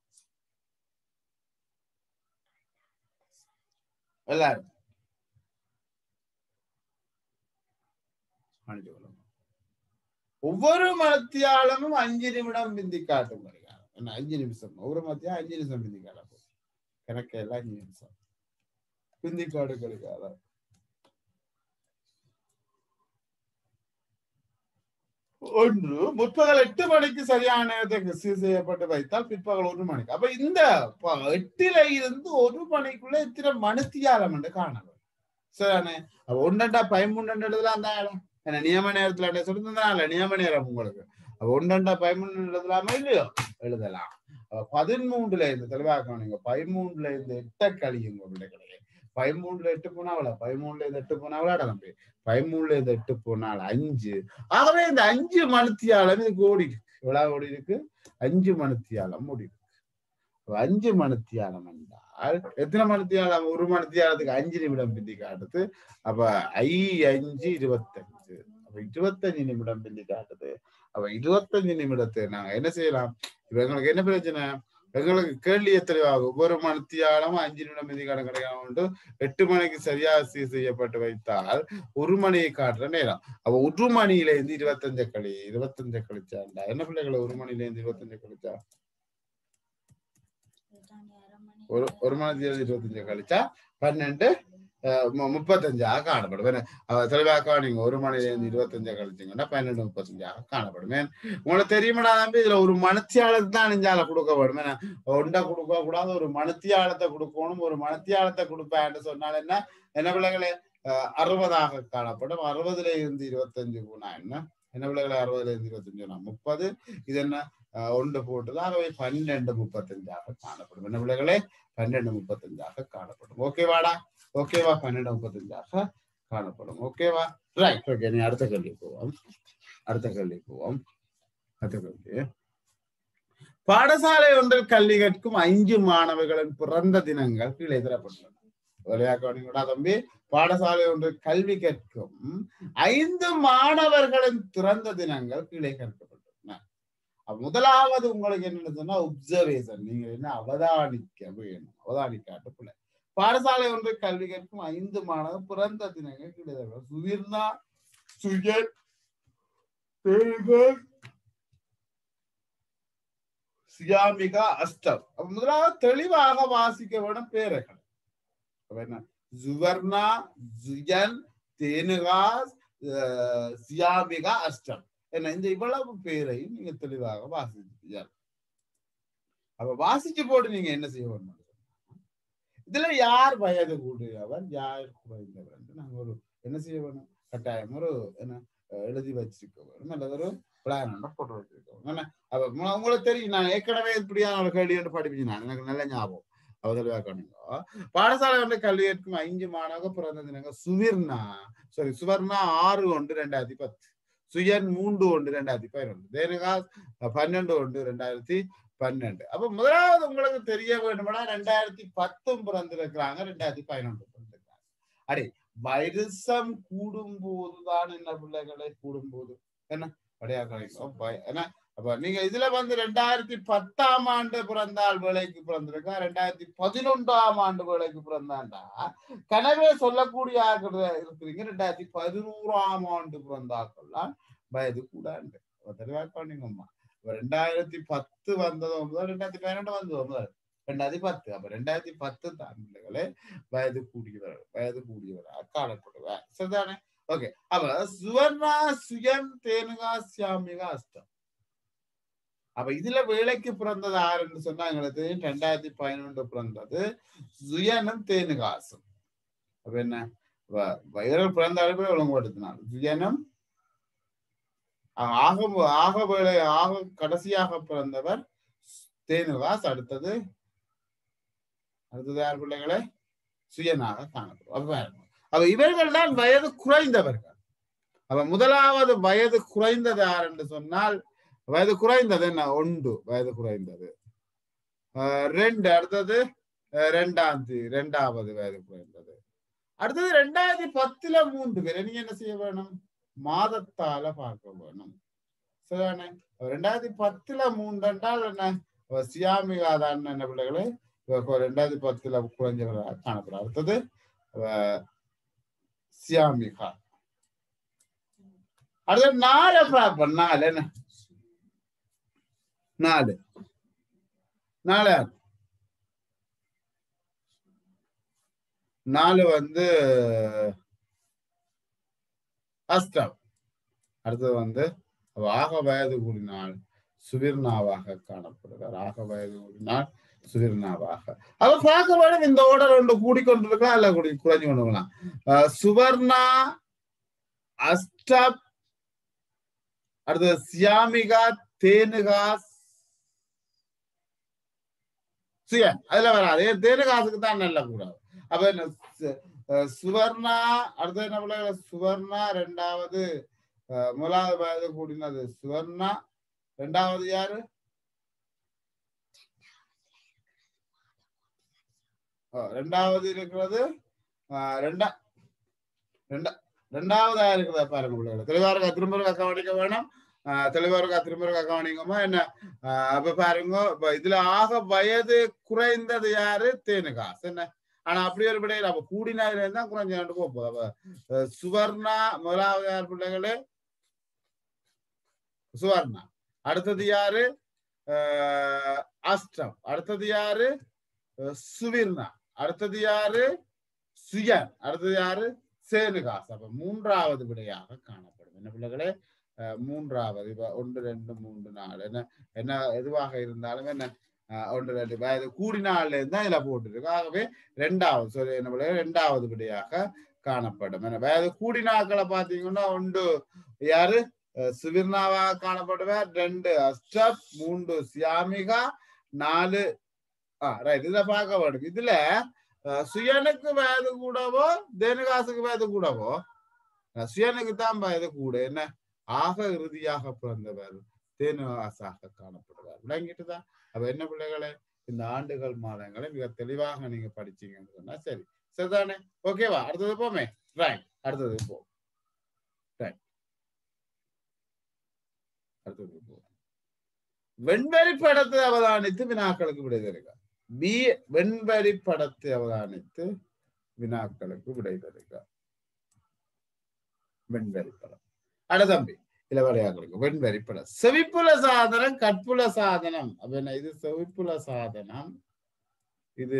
S2: ஒவ்வொரு மத்தியாலமும் 5 நிமிடம் பிந்தி காட்டும் கடிகாரம். என்ன 5 நிமிஷம் ஒரு மத்தியம் 5 நிமிஷம் பிந்தி காட்டும் எனக்கு எல்லாம் 5 நிமிஷம் பிந்தி காட்டும் கடிகாரம். ஒன்று முற்பகல் 8 மணிக்கு சரியான நேரத்துக்கு சீர் செய்யப்பட்டு வைத்தால் பிற்பகல் 1 மணிக்கு. அப்ப இந்த 8ல இருந்து 1 மணிக்குள்ள எத்தனை மணித்தியாலம் என்று காணலாம். சரிதானே? அப்ப 1 13 எழுதலாம் தான். ஏன்னா நியம நேரத்துல சொல்லிருந்தா நியம நேரம் உங்களுக்கு. அப்ப 1 13 எழுதலாமா இல்லையோ? எழுதலாம். 13ல இருந்து தெளிவாக நீங்க 13ல இருந்து 8 கழியுங்க கிடையாது. 13ல 8 போனாவல 13ல இருந்து 8 போனாவல தம்பி 13ல இருந்து 8 போனால் 5. ஆகவே இந்த 5 மணித்தியாலம் இதுக்கு ஓடி இருக்கு. எவ்வளவு ஓடி இருக்கு? 5 மணித்தியாலம் ஓடி இருக்கு. 5 மணித்தியாலம் என்றால் என்றால் எத்தனை மணித்தியாலம்? ஒரு மணித்தியாலத்துக்கு 5 நிமிடம் பிந்தி காட்டுது. அப்ப 5:25. அப்ப 25 நிமிடம் பிந்தி காட்டுது. அப்ப 25 நிமிடத்தை நாங்க என்ன செய்யலாம்? இப்ப எங்களுக்கு என்ன பிரச்சனை? எங்களுக்கு கேள்வி தெளிவாகும். ஒவ்வொரு மணித்தியாலும் 5 நிமிடம் பிந்தி கிடைக்காம 8 மணிக்கு சரியா செய்யப்பட்டு வைத்தால் 1 மணியை காட்டுற நேரம். அப்ப 1 மணியில இருந்து 25 கழிச்சாண்டா என்ன பிள்ளைகளை? 1 மணில இருந்து 25 கழிச்சா 1 மணில இருந்து 25 கழிச்சா 12:35 காணப்படும். தெளிவாக்க நீங்க 1 மணில இருந்து 25 கழிச்சீங்கன்னா 12:35 காணப்படும். உங்களுக்கு தெரியுமாடா தம்பி? இதுல ஒரு மணித்தியாலத்தை தான் நெஞ்சால கொடுக்க வேண்டும். ஒன்றை கொடுக்க கூடாது, ஒரு மணித்தியாலத்தை கொடுக்கணும். ஒரு மணித்தியாலத்தை கொடுப்பேன் சொன்னால் என்ன பிள்ளைகளே? 60 காணப்படும். 60ல இருந்து 25 போனா என்ன பிள்ளைகளை? 60ல இருந்து 25 30. இது என்ன? 1 போட்டுது. ஆகவே 12:35 காணப்படும். என்ன பிள்ளைகளே? 12:35 காணப்படும். ஓகேவாடா? ஓகேவா? 12:35 காணப்படும். ஓகேவா? ரைட். ஓகே, நீ அடுத்த கேள்வி போவோம். அடுத்த கேள்வி. பாடசாலை ஒன்றில் கல்வி கற்கும் 5 மாணவர்களின் பிறந்த தினங்கள் கீழே தரப்பட்டுள்ளன. தம்பி, பாடசாலை ஒன்றில் கல்வி கற்கும் 5 மாணவர்களின் பிறந்த தினங்கள் கீழே கற்கப்பட்டுள்ளன. முதலாவது உங்களுக்கு என்னன்னு சொன்னா ஒப்சர்வேஷன். நீங்க என்ன அவதானிக்க வேணும். அவதானிக்காட்டு பிள்ளை. பாடசாலை ஒன்று கல்வி கற்கும் 5 மாணவர் பிறந்த தினங்கள் கீழே. சுவீர்ணா, சுயன், சியாமிகா, அஸ்டம். முதலாவது தெளிவாக வாசிக்க வேணும் பேர்கள். என்ன? சுவர்ணா, சுயன், தேனுகாஸ், சியாமிகா, அஸ்டம். என்ன? இந்த இவ்வளவு பேரையும் நீங்க தெளிவாக வாசிப்பீங்க. அப்ப வாசிச்சு போட்டு நீங்க என்ன செய்ய வேணும்? இதுல யார் வயது கூடியவர், யார் குறைந்தவர் என்று நாங்க ஒரு என்ன செய்ய வேணும்? கட்டாயம் ஒரு என்ன எழுதி வச்சிருக்க வேணும். அல்லது ஒரு பிளான் போட்டு வச்சிருக்க வேணும். அப்ப உங்களுக்கு தெரியும், நான் ஏற்கனவே இப்படியான ஒரு கேள்வி என்று படிப்பீங்க. எனக்கு நல்ல ஞாபகம். அவதல்வாக்கணுங்க. பாடசாலை வந்து கல்வி கற்கும் 5 மாணவர்கள் பிறந்த தினங்கள். சுவர்ணா 6/1/2010, சுயன் 3/1/2011, தேனுகா 12/1/2012. அப்ப முதலாவது உங்களுக்கு தெரிய வேண்டும்னா 2010 பிறந்திருக்கிறாங்க, 2011 பிறந்திருக்கிறாங்க. அடே வருஷம் கூடும் போதுதான் என்ன பிள்ளைகளை கூடும்போது என்ன அடையா கிடைக்கும் என்ன. அப்ப நீங்க இதுல வந்து 2010ஆம் ஆண்டு பிறந்தால் வேலைக்கு பிறந்திருக்கா, 2011ஆம் ஆண்டு வேலைக்கு பிறந்தாண்டா கனவே சொல்லக்கூடிய இருக்கிறீங்க. 2011ஆம் ஆண்டு பிறந்தாக்கள்லாம் வயது கூடாண்டு தெளிவாக்கணுங்கம்மா. 2010 வந்தது 2012 வந்தது 2010. அப்ப 2010 தான் பிள்ளைகளே வயது கூடியவராக காணப்படுவார். சரிதானே? ஓகே. அப்ப சுவர்ணா, சுயன், தேனுகா, சியாமிகா, அஸ்டம். அப்ப இதுல வேலைக்கு பிறந்தது யாருன்னு சொன்னா எங்களுக்கு 2011 பிறந்தது சுயனும் தேனுகாசும். அப்ப என்ன இவர்கள் பிறந்த அளவு ஒழுங்குபடுத்தினார். சுயனும் ஆக கடைசியாக பிறந்தவர் தேனுகாஸ். அடுத்தது யார் பிள்ளைகளை? சுயனாக காணப்படும். அப்ப இவர்கள் தான் வயது குறைந்தவர்கள். அப்ப முதலாவது வயது குறைந்தது யார் என்று சொன்னால், வயது குறைந்தது என்ன? 1 வயது குறைந்தது. 2 அடுத்தது 2வது வயது குறைந்தது. அடுத்தது 2010ல 3 பேர். நீங்க என்ன செய்ய வேணும்? மாதத்தால பார்க்க வேணும். சரிதானே? 2010ல 3 என்றால் என்ன? சியாமிகா தான் என்ன பிள்ளைகளே 2010ல குறைஞ்சவராக காணப்படும். அடுத்தது சியாமிகா. அடுத்தது 4 என்ன 4 வந்து அஸ்டம். அடுத்தது வந்து ஆக வயது கூடினால் சுவீர்ணாவாக காணப்படுகிறார். ஆக வயது கூடினால் சுவீர்ணாவாக. அவ பார்க்க வேணும். இந்த ஓடர் ஒன்று கூடிக்கொண்டிருக்கலாம், அல்ல குறைஞ்சு கொண்டு போகலாம். சுவர்ணா, அஸ்டம், அடுத்தது சியாமிகா, தேனுகா, சுயன். அதுல வராது. தேனுகாசுக்கு தான் நல்ல கூடாது. அப்ப சுவர்ணா அடுத்தது என்ன பிள்ளை? சுவர்ணா 2வது முதலாவது வயது கூடினது சுவர்ணா. 2வது யாரு? ரெண்டாவது இருக்கிறது ரெண்டாவதா இருக்கிறத பாருங்க பிள்ளைகளை தெளிவா இருக்கா திரும்ப கவனிக்க வேணும் தெளிவா இருக்கா திரும்ப கவனிங்கம்மா என்ன அப்ப பாருங்க இப்ப இதுல ஆக வயது குறைந்தது யாரு தேனுகாசு என்ன ஆனா அப்படி ஒரு விடையில அப்ப கூடினாயில இருந்தா குறைஞ்சாண்டு போகுது அப்ப சுவர்ணா முதலாவது யார் பிள்ளைகளே சுவர்ணா அடுத்தது யாரு அஷ்டம் அடுத்தது யாரு சுவீர்ணா அடுத்தது யாரு சுயன் அடுத்தது யாரு சேனுகாசு அப்ப மூன்றாவது விடையாக காணப்படும் என்ன பிள்ளைகளே மூன்றாவது இப்ப 1 2 3 4 என்ன என்ன எதுவாக இருந்தாலும் என்ன 1 2 வயது கூடினால இருந்தா இதுல போட்டுருக்கு ஆகவே ரெண்டாவது சொல்லி என்ன பிள்ளைகள் ரெண்டாவது விடையாக காணப்படும் என்ன வயது கூடினாக்களை பாத்தீங்கன்னா 1 யாரு சுவீர்ணாவாக காணப்படுவார் 2 அஷ்டப் 3 சியாமிகா 4 ரைட் இதை பார்க்க வேண்டும் இதுல சுயனுக்கு வயது கூடவோ தேனுகாசுக்கு வயது கூடவோ சுயனுக்கு தான் வயது கூட என்ன ஆக இறுதியாக பிறந்தவர் தேனுகாசாக காணப்படுவார் விளங்கிட்டுதான் அப்ப என்ன பிள்ளைகளை இந்த ஆண்டுகள் மாதங்களை மிக தெளிவாக நீங்க படிச்சீங்கன்னு சொன்னா சரி சரிதானே ஓகேவா அடுத்தது போமே ரைட் அடுத்தது போ ரைட் அடுத்தது போ வெண்வரி படத்தை அவதானித்து வினாக்களுக்கு விடை தருக வெண்வரி படத்தை அவதானித்து வினாக்களுக்கு விடை தருக வெண்வரி படம் தம்பி இளவரையாக்களுக்கு வெண்வரி படம் செவிப்புல சாதனம் கற்புல சாதனம் அப்ப என்ன இது செவிப்புல சாதனம் இது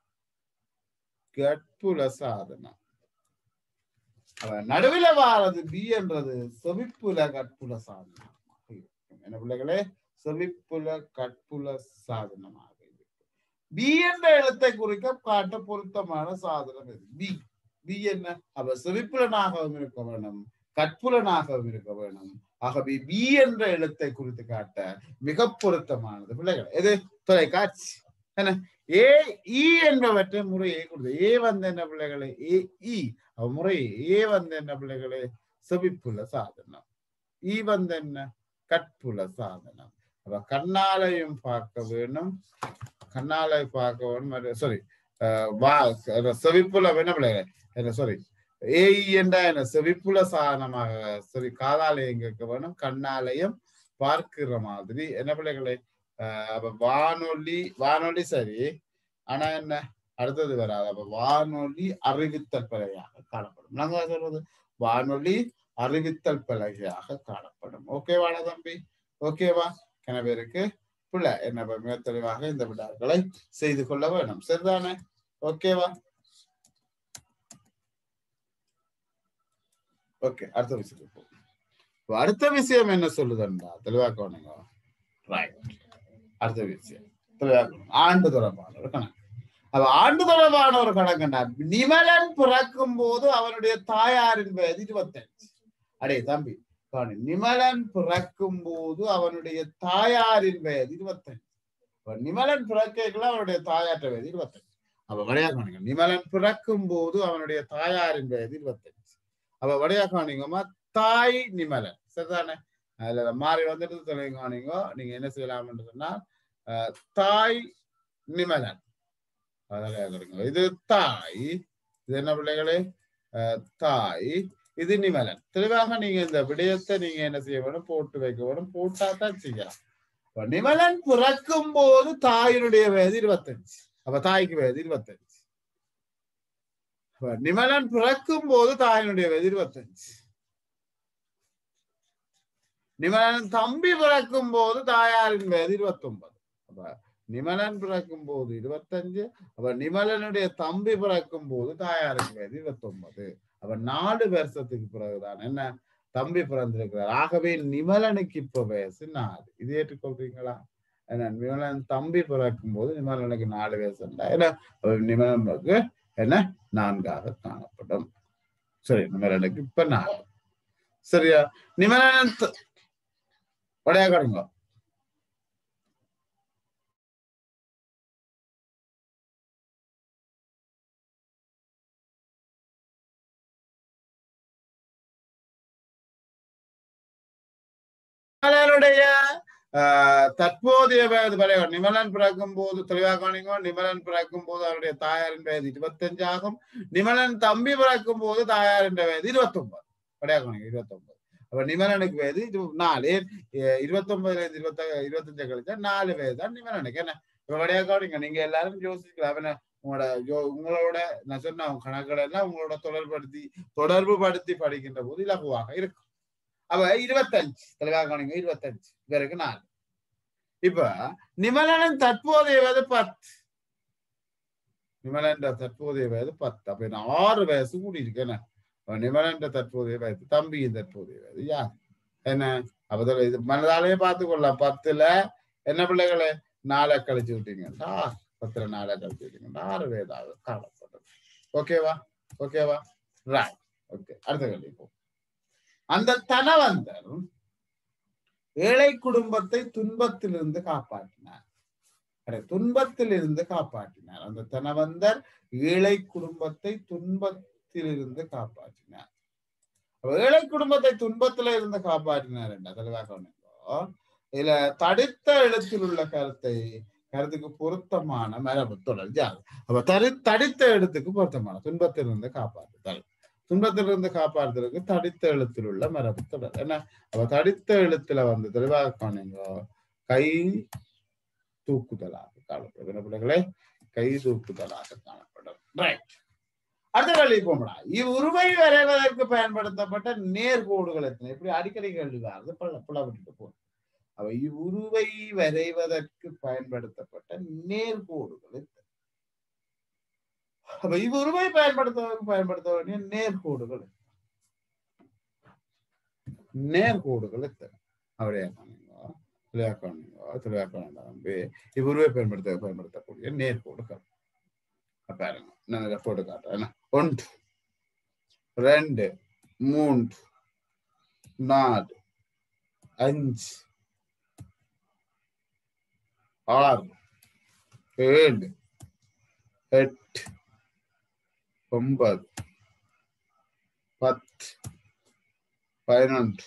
S2: கற்புல சாதனம் நடுவில் வாரது பி என்றது செவிப்புல கற்புல சாதனம் என்ன பிள்ளைகளே செவிப்புல கற்புல சாதனமாக பி என்ற எழுத்தை குறிக்க காட்ட பொருத்தமான சாதனம் இது பி என்ன அப்ப செவிப்புலனாகவும் இருக்க வேணும் கற்புலனாகவும் இருக்க வேணும் ஆகவே பி என்ற எழுத்தை குறித்து காட்ட மிக பொருத்தமானது பிள்ளைகள் எது தொலைக்காட்சி என்ன ஏ இ என்பவற்றை முறையை கொடுத்து ஏ வந்து என்ன பிள்ளைகளே ஏ இ முறையே ஏ வந்து என்ன பிள்ளைகளே செவிப்புல சாதனம் இ வந்து என்ன கற்புல சாதனம் அப்ப கண்ணாலையும் பார்க்க வேணும் கண்ணாலை பார்க்க வேணும் சாரி செவிப்புல என்ன பிள்ளைகளே என்ன சாரி ஏஇ என்ற என்ன செவிப்புல சாதனமாக சரி காதாலயம் கேட்க வேணும் கண்ணாலயம் பார்க்கிற மாதிரி என்ன பிள்ளைகளே அப்ப வானொலி சரி ஆனா என்ன அடுத்தது வராது அப்ப வானொலி அறிவித்தல் பலகையாக காணப்படும் நாங்க சொல்றது வானொலி அறிவித்தல் பலகையாக காணப்படும் ஓகேவாடா தம்பி ஓகேவா கணவருக்கு பிள்ளை என்ன மிக தெளிவாக இந்த விடாக்களை செய்து கொள்ள வேணும் சரிதானே ஓகேவா ஓகே அடுத்த விஷயத்துக்கு போ அடுத்த விஷயம் என்ன சொல்லுதுன்றா தெளிவாக்கணுங்க ரைட் அடுத்த விஷயம் தெளிவாக்கணும் ஆண்டு தொடர்பான ஒரு கணக்கு அப்ப ஆண்டு தொடர்பான ஒரு கணக்குண்டா நிமலன் பிறக்கும் போது அவனுடைய தாயாரின் வயது 25 அடே தம்பி நிமலன் பிறக்கும் போது அவனுடைய தாயாரின் வயது 25 நிமலன் பிறக்கலாம் அவனுடைய தாயாற்ற வயது 25 அப்ப வடையாக்கணுங்க நிமலன் பிறக்கும் போது அவனுடைய தாயாரின் வயது 25 அப்ப வடையாக்கணுங்கம்மா தாய் நிமலன் சரிதானே அதுல மாறி வந்துட்டு சொல்லுங்க நீங்க என்ன செய்யலாம்னு சொன்னா தாய் நிமலன் அதெல்லாம் இது தாய் இது என்ன பிள்ளைகளே தாய் இது நிமலன் தெளிவாக நீங்க இந்த விடயத்தை நீங்க என்ன செய்ய வேணும் போட்டு வைக்க வேணும் போட்டாதான் செய்யலாம் நிமலன் பிறக்கும் போது தாயினுடைய வயது 25 அப்ப தாய்க்கு வயது 25 நிமலன் பிறக்கும் போது தாயினுடைய வயது 25 நிமலன் தம்பி பிறக்கும் போது தாயாரின் வயது 29 அப்ப நிமலன் பிறக்கும் போது 25 அப்ப நிமலனுடைய தம்பி பிறக்கும் போது தாயாரின் வயது 29 அப்ப 4 வருஷத்துக்கு பிறகுதான் என்ன தம்பி பிறந்திருக்கிறார் ஆகவே நிமலனுக்கு இப்ப வயசு 4 இது ஏற்றுக்கொள்றீங்களா என்ன நிமலன் தம்பி பிறக்கும் போது நிமலனுக்கு 4 வயசு என்ன நிமலனுக்கு என்ன 4ஆக காணப்படும் சரி நிமலனுக்கு இப்ப 4 சரியா நிமலன் வடையாக்கடுங்க நிமலனுடைய தற்போதைய வயது பழைய நிமலன் பிறக்கும் போது தெளிவாக கவனிங்க. நிமலன் பிறக்கும் போது அவருடைய தாயாரின் வயது 25 ஆகும். நிமலன் தம்பி பிறக்கும் போது தாயாரின் வயது 29. பழைய கவனிங்க 29. அப்ப நிமலனுக்கு வயது 4. 29 25 கழிச்சா 4 வயது தான் நிமலனுக்கு. என்ன இப்ப பழைய கவனிங்க. நீங்க எல்லாரும் யோசிக்கலாம். உங்களோட நான் சொன்ன கணக்குகள் எல்லாம் உங்களோட தொடர்பு படுத்தி படிக்கின்ற போது இலகுவாக இருக்கும். அப்ப 25 தெளிவாக கவனிங்க. 25 இவருக்கு 4. இப்ப நிமலனின் தற்போதைய வயது 10. நிமலன் தற்போதைய வயது 10. அப்ப என்ன 6 வயசு கூடி இருக்கு. என்ன நிமலன் தற்போதைய வயது தம்பியின் தற்போதைய வயது யார் என்ன? அப்ப இது மனதாலே பார்த்து கொள்ளலாம். 10ல என்ன பிள்ளைகளை 4 கழிச்சு விட்டீங்கன்னா 10ல 4 கழிச்சு விட்டீங்கன்னா 6 வயதாக காணப்படும். ஓகேவா? ஓகேவா? ரைட். ஓகே, அடுத்த கேள்வி போ. அந்த தனவந்தர் ஏழை குடும்பத்தை துன்பத்திலிருந்து காப்பாற்றினார். துன்பத்திலிருந்து காப்பாற்றினார். அந்த தனவந்தர் ஏழை குடும்பத்தை துன்பத்திலிருந்து காப்பாற்றினார். ஏழை குடும்பத்தை துன்பத்தில இருந்து காப்பாற்றினார் என்ற தெளிவாக இதுல தடித்த எழுத்தில் உள்ள கருத்துக்கு பொருத்தமான மரபு தொடர் ஜாது. அப்ப தடித்த எழுத்துக்கு பொருத்தமான துன்பத்திலிருந்து காப்பாற்றுதல். துன்பத்திலிருந்து காப்பாற்றுறதுக்கு தடித்த எழுத்தில் உள்ள மரபு தொடர். என்ன அப்ப தடித்த எழுத்துல தெளிவாக காணுங்க கை தூக்குதலாக காணப்படும். பிள்ளைகளே கை தூக்குதலாக காணப்படும். ரைட். அடுத்த கேள்வி போகா. இவ்வுருவை வரைவதற்கு பயன்படுத்தப்பட்ட நேர்கோடுகள் எத்தனை? இப்படி அடிக்கடி கேள்வி வருது, புலவிட்டு போகும். அவ இவ்வுருவை வரைவதற்கு பயன்படுத்தப்பட்ட நேர்கோடுகள் எத்தனை? அப்ப இவ்வுருவை பயன்படுத்த வேண்டிய நேர்கோடுகள் எத்தனை? அவரே இவ்வுருவை பயன்படுத்தக்கூடிய நேர்கோடுகள் பாருங்க. நான் போட்டு காட்டுறேன். 1 2 3 4 5 6 7 8 9 10 11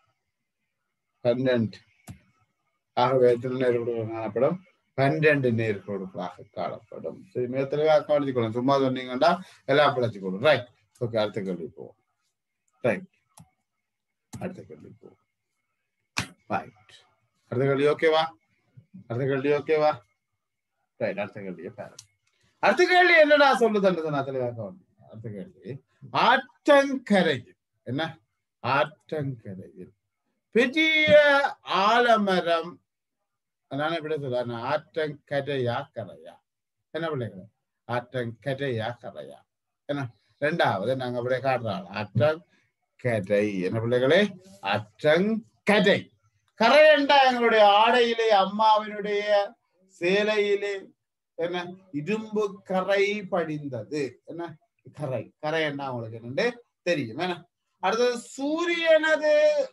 S2: 12 ஆகவே எத்தனை நேர்கோடுகள் காணப்படும்? 12 நேர்கோடுகளாக காணப்படும். சரி, மிக தெளிவாக கவனிச்சுக்கணும். சும்மா சொன்னீங்கன்னா எல்லாம் பிழைச்சுக்கணும். ரைட். ஓகே, அடுத்த கேள்வி போவோம். ரைட், அடுத்த கேள்வி போவோம். ரைட், அடுத்த கேள்வி ஓகேவா? அடுத்த கேள்வி ஓகேவா? ரைட், அடுத்த கேள்வியை பாருங்க. அடுத்த கேள்வி என்னடா சொல்லுதுன்றது நான் தெளிவாக கவனிங்க. அடுத்த கேள்வி ஆற்றங்கரையில் என்ன? ஆற்றங்கரையில் பெரிய ஆலமரம் நான் எப்படி சொல்றேன்? ஆற்றங்கரையா கரையா? என்ன பிள்ளைங்க? ஆற்றங்கரையா கரையா? என்ன? ரெண்டாவது நாங்க அப்படியே காட்டுறோம். ஆற்றங்கரை. என்ன பிள்ளைகளே? ஆற்றங்கரை. கரை என்றா எங்களுடைய ஆடையிலே அம்மாவினுடைய சேலையிலே என்ன இரும்பு கரை படிந்தது. என்ன கரை? கரை என்ன உங்களுக்கு என்னன்னு தெரியும். என்ன அடுத்தது சூரியனது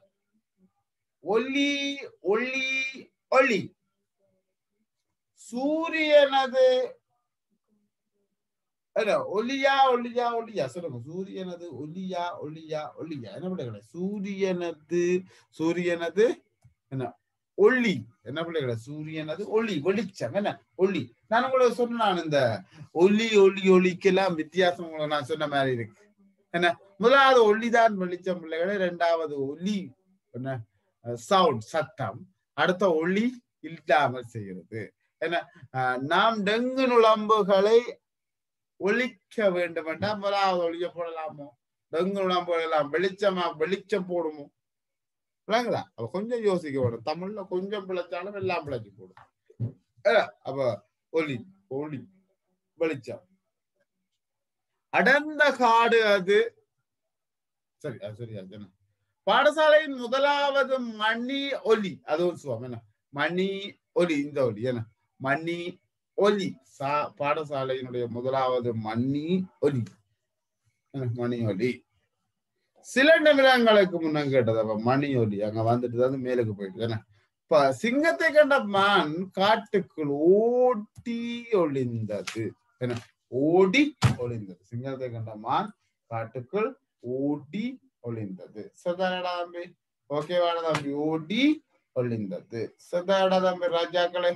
S2: ஒளி ஒளி ஒளி. சூரியனது ஒளியா ஒளியா ஒளியா சொல்லுங்க. சூரியனது ஒளியா ஒளியா ஒளியா? என்ன பிள்ளைகளை? சூரியனது என்ன ஒளி? என்ன பிள்ளைகளை? சூரியனது ஒளி வெளிச்சம். என்ன ஒளி? நான் உங்களுக்கு சொன்னான் இந்த ஒளி ஒளி ஒளிக்கெல்லாம் வித்தியாசம் உங்களுக்கு நான் சொன்ன மாதிரி இருக்கு. என்ன முதலாவது ஒளிதான் வெளிச்சம் பிள்ளைகளை. இரண்டாவது ஒளி என்ன சவுண்ட் சத்தம். அடுத்த ஒளி இல்லாமல் செய்கிறது. என்ன நாம் டெங்கு நுழம்புகளை ஒழிக்க வேண்டும் என்றால் முதலாவது ஒளிய போடலாமோ? டெங்கு நுழம்புகள் எல்லாம் வெளிச்சம் போடுமோ? இல்லைங்களா? அப்ப கொஞ்சம் யோசிக்க வேணும். தமிழ்ல கொஞ்சம் பிழைச்சாலும் எல்லாம் பிழைச்சி போடும். அப்ப ஒளி ஒளி வெளிச்சம். அடர்ந்த காடு அது. சரி, அது சரியா? பாடசாலையின் முதலாவது மணி ஒலி. அது ஒரு சுவம். என்ன மணி ஒலி? இந்த ஒலி என்ன மணி ஒலி. பாடசாலையினுடைய முதலாவது மணி ஒலி. மணி ஒலி. சில நிமிடங்களுக்கு முன்ன கேட்டது. அப்ப மணி ஒலி அங்க வந்துட்டு மேலுக்கு போயிட்டு என்ன இப்ப சிங்கத்தை கண்ட மான் காட்டுக்குள் ஓடி ஒளிந்தது. என்ன ஓடி ஒளிந்தது. சிங்கத்தை கண்ட மான் காட்டுக்குள் ஓடி ஒளிந்தது. சரிதானடா தம்பி? ஓகேவாடா தம்பி? ஓடி ஒளிந்தது. சதாடா தம்பி ராஜாக்களே.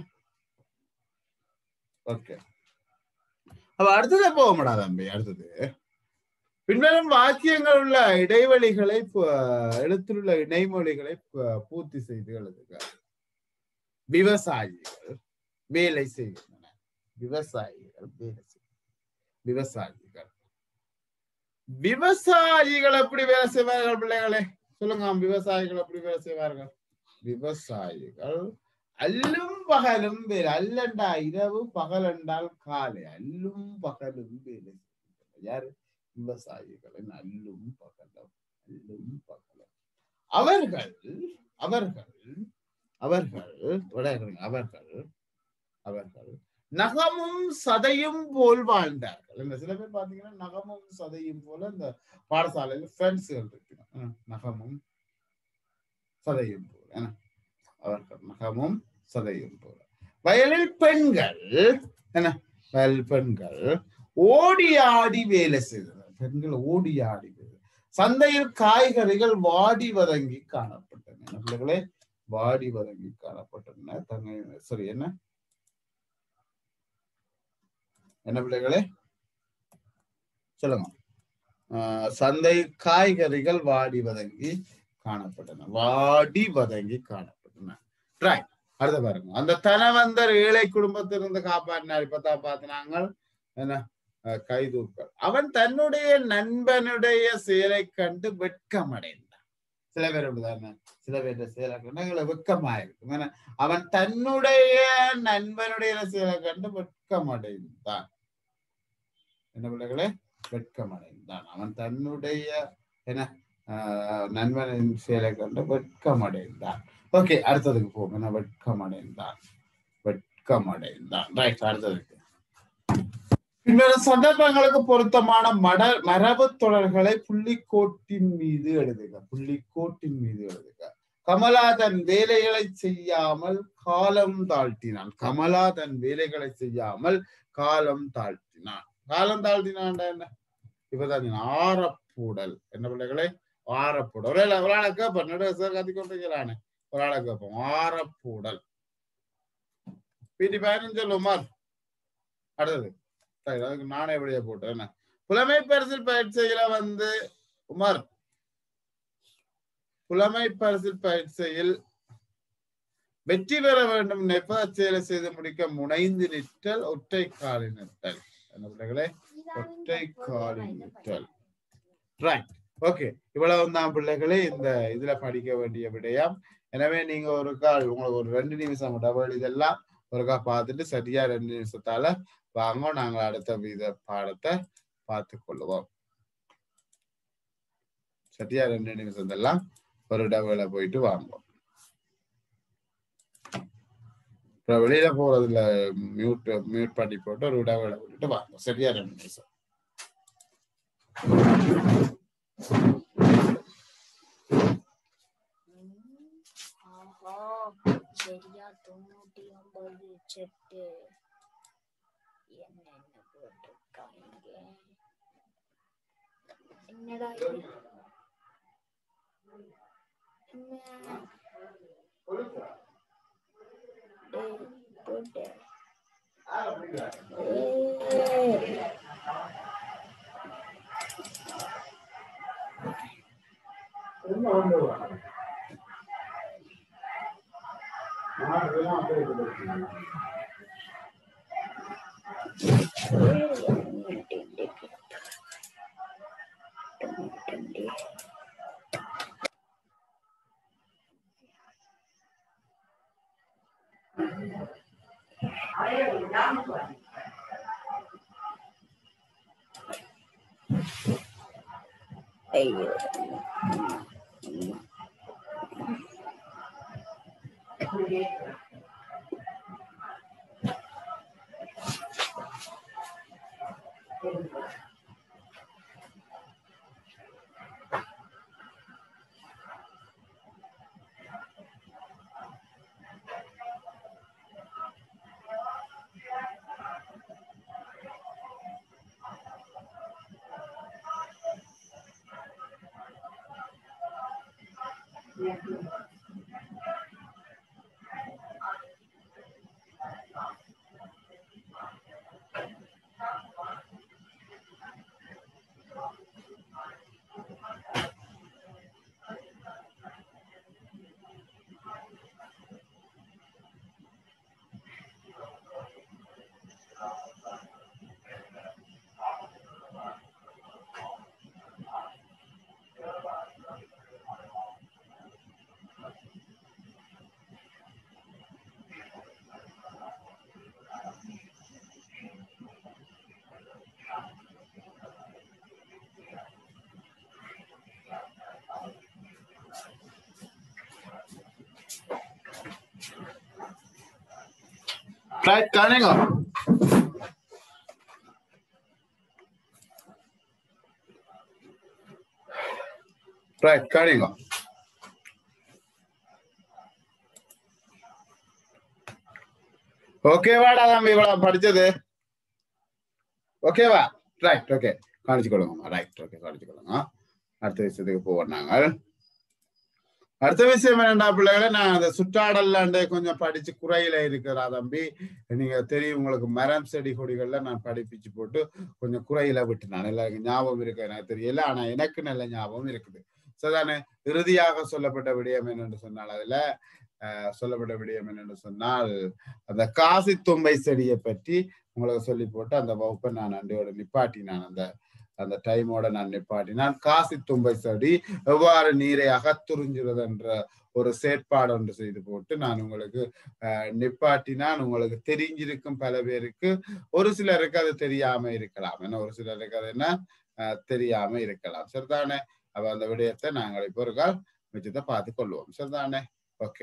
S2: ஓகே, அப்ப அடுத்தது போகமாடா தம்பி. அடுத்தது பின்வரும் வாக்கியங்கள் உள்ள இடைவெளிகளை எழுத்தில் உள்ள இடைமொழிகளை பூர்த்தி செய்து எழுதுக. விவசாயிகள் வேலை செய்கின்றனர். விவசாயிகள் வேலை செய்கின்றனர். விவசாயிகள் விவசாயிகள் எப்படி வேலை செய்வார்கள் பிள்ளைகளே? சொல்லுங்க, விவசாயிகள் எப்படி வேலை செய்வார்கள்? விவசாயிகள் அல்லும் பகலும் வேலை. அல்லண்டா இரவு, பகல் என்றால் காலை. அல்லும் பகலும் வேலை செய்கின்றனர். யாரு? விவசாயிகளின் அல்லும் பகலும். அல்லும் பகலும். அவர்கள் அவர்கள் அவர்கள் அவர்கள் அவர்கள் நகமும் சதையும் போல் வாழ்ந்தார்கள். இந்த சில பேர் பாத்தீங்கன்னா நகமும் சதையும் போல இந்த பாடசாலையில ஃப்ரெண்ட்ஸ்கள் இருக்கு. நகமும் சதையும் போல அவர்கள் நகமும் சதையும் போல. வயலில் பெண்கள் என்ன? வயல் பெண்கள் ஓடி ஆடி வேலை செய்தனர். பெண்கள் ஓடி ஆடி வேலை. சந்தையில் காய்கறிகள் வாடி வதங்கி காணப்பட்டன. என்ன பிள்ளைகளே? வாடி வதங்கி காணப்பட்டன. சரி, என்ன என்ன பிள்ளைகளே சொல்லுங்க. சந்தை காய்கறிகள் வாடி வதங்கி காணப்பட்டன. வாடி வதங்கி காணப்பட்டன. ரைட். அடுத்த பாருங்க. அந்த தனவந்தர் ஏழை குடும்பத்திலிருந்து காப்பாற்றினார். இப்பதான் பார்த்தினாங்க என்ன? கைதூக்கல். அவன் தன்னுடைய நண்பனுடைய செயலை கண்டு வெட்கமடைந்தான். சில பேர் அப்படிதானே, சில பேர் செயலை கண்டு எங்களை வெட்கமாயிருக்கு. அவன் தன்னுடைய நண்பனுடைய செயலை கண்டு வெட்கமடைந்தான். என்ன பிள்ளைகளே? வெட்கமடைந்தான். அவன் தன்னுடைய என்ன நண்பனின் செயலை கண்டு வெட்கமடைந்தான். ஓகே, அடுத்ததுக்கு போகும். என்ன? வெட்கமடைந்தான். வெட்கமடைந்தான். ரைட். அடுத்ததுக்கு பின்வரு சந்தர்ப்பங்களுக்கு பொருத்தமான மரபு தொடர்களை புள்ளிக்கோட்டின் மீது எழுதுக. புள்ளிக்கோட்டின் மீது எழுதுக. கமலா தன் வேலைகளை செய்யாமல் காலம் தாழ்த்தினான். கமலா தன் வேலைகளை செய்யாமல் காலம் தாழ்த்தினான். காலம் தாழ்த்தினான் என்ன? இப்பதான் ஆரப்பூடல். என்ன பிள்ளைகளே? ஆரப்பூடல். ஒரு ஆளை கேட்போம். நடுவர் கத்தி கொண்டிருக்கிறானே, ஒரு ஆளை கேட்போம். ஆரப்பூடல். பிடி 15 உமார். அடுத்தது அதுக்கு நானே வெளியே போட்டேன். என்ன? புலமை பரிசில் பயிற்சியில உமர், புலமை பரிசில் பயிற்சியில் வெற்றி பெற வேண்டும் நெப்பச்செயலை செய்து முடிக்க முனைந்து நிற்றல், ஒற்றை காலில் நிற்றல். என்ன பிள்ளைகளே? ஒற்றை காலில் நிற்றல். ரைட். ஓகே, இவ்வளவுதான் பிள்ளைகளே இந்த இதுல படிக்க வேண்டிய விடயம். எனவே நீங்க ஒரு கால் உங்களுக்கு ஒரு 2 நிமிஷம் டபுள் இதெல்லாம் ஒருக்கா பார்த்துட்டு சரியா 2 நிமிஷத்தால வாங்க. நாங்கள் அடுத்த வித பாடத்தை பார்த்து கொள்ளுவோம். சரியா 2 நிமிஷத்தெல்லாம் ஒரு டபுள போயிட்டு வாங்குவோம். வெளியில போறதுல மியூட் பண்ணி போட்டு ஒரு டபுள போட்டுட்டு வாங்குவோம். சரியா 2 நிமிஷம்.
S3: சரியா 99 செட்டு என்ன போட்டிருக்காங்க? என்னடா போட்டு ஐயோ
S2: Right, காணுங்க. Right, காணுங்க. ஓகேவாடா தம்பி இவ்வளவு படிச்சது? ஓகேவா? Right, okay. காணிச்சுக்கொள்ளுங்கம்மா. ரைட், ஓகே, காணிச்சுக்கொள்ளுங்க. அடுத்த விஷயத்துக்கு போவோம் நாங்கள். அடுத்த விஷயம் என்னடா பிள்ளைகளை, நான் அந்த சுற்றாடல்லாண்டு கொஞ்சம் படிச்சு குறையில இருக்கிறா தம்பி. நீங்க தெரியும் உங்களுக்கு மரம் செடி கொடிகள்ல நான் படிப்பிச்சு போட்டு கொஞ்சம் குறையில விட்டு நான் எல்லாருக்கும் ஞாபகம் இருக்கு எனக்கு தெரியல, ஆனா எனக்கு நல்ல ஞாபகம் இருக்குது. சரிதானே? இறுதியாக சொல்லப்பட்ட விடயம் என்னென்று சொன்னால், அதுல சொல்லப்பட்ட விடயம் என்னென்று சொன்னால், அந்த காசி தும்பை செடியை பற்றி உங்களுக்கு சொல்லி போட்டு அந்த வகுப்பை நான் அண்டையோட நிப்பாட்டி நான் அந்த டைமோட நான் நிப்பாட்டினான். காசி தும்பை செடி எவ்வாறு நீரை அகத்துறிஞ்சுறது என்ற ஒரு செயற்பாடு ஒன்று செய்து போட்டு நான் உங்களுக்கு நிப்பாட்டினான். உங்களுக்கு தெரிஞ்சிருக்கும் பல பேருக்கு, ஒரு சிலருக்கு அது தெரியாம இருக்கலாம், ஏன்னா ஒரு சிலருக்கு அது என்ன தெரியாம இருக்கலாம். சரிதானே? அப்ப அந்த விடயத்தை நாங்கள் இப்போ ஒரு கால் மிச்சத்தை பார்த்து கொள்வோம். சரிதானே? ஓகே.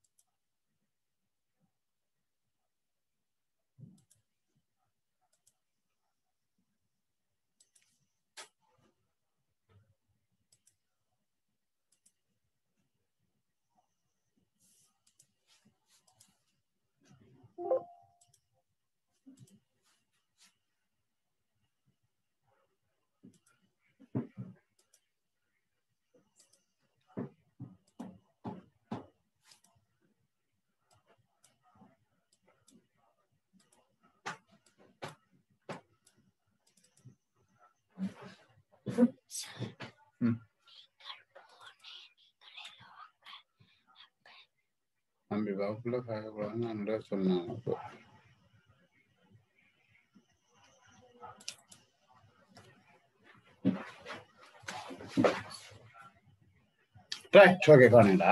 S2: நம்பி வகுப்புல பார்க்கக்கூடாதுன்னு சொன்னாங்க. ரைட், ஓகே, காணுங்கடா.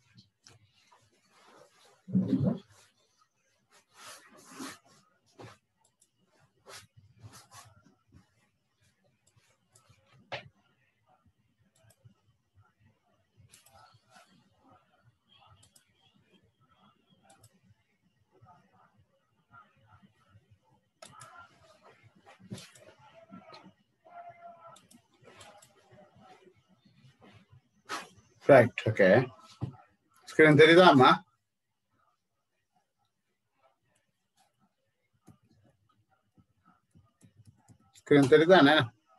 S2: Right, okay. ஸ்கிரீன் தெரியுதாம்மா? ஸ்கிரீன் தெரியுதானே?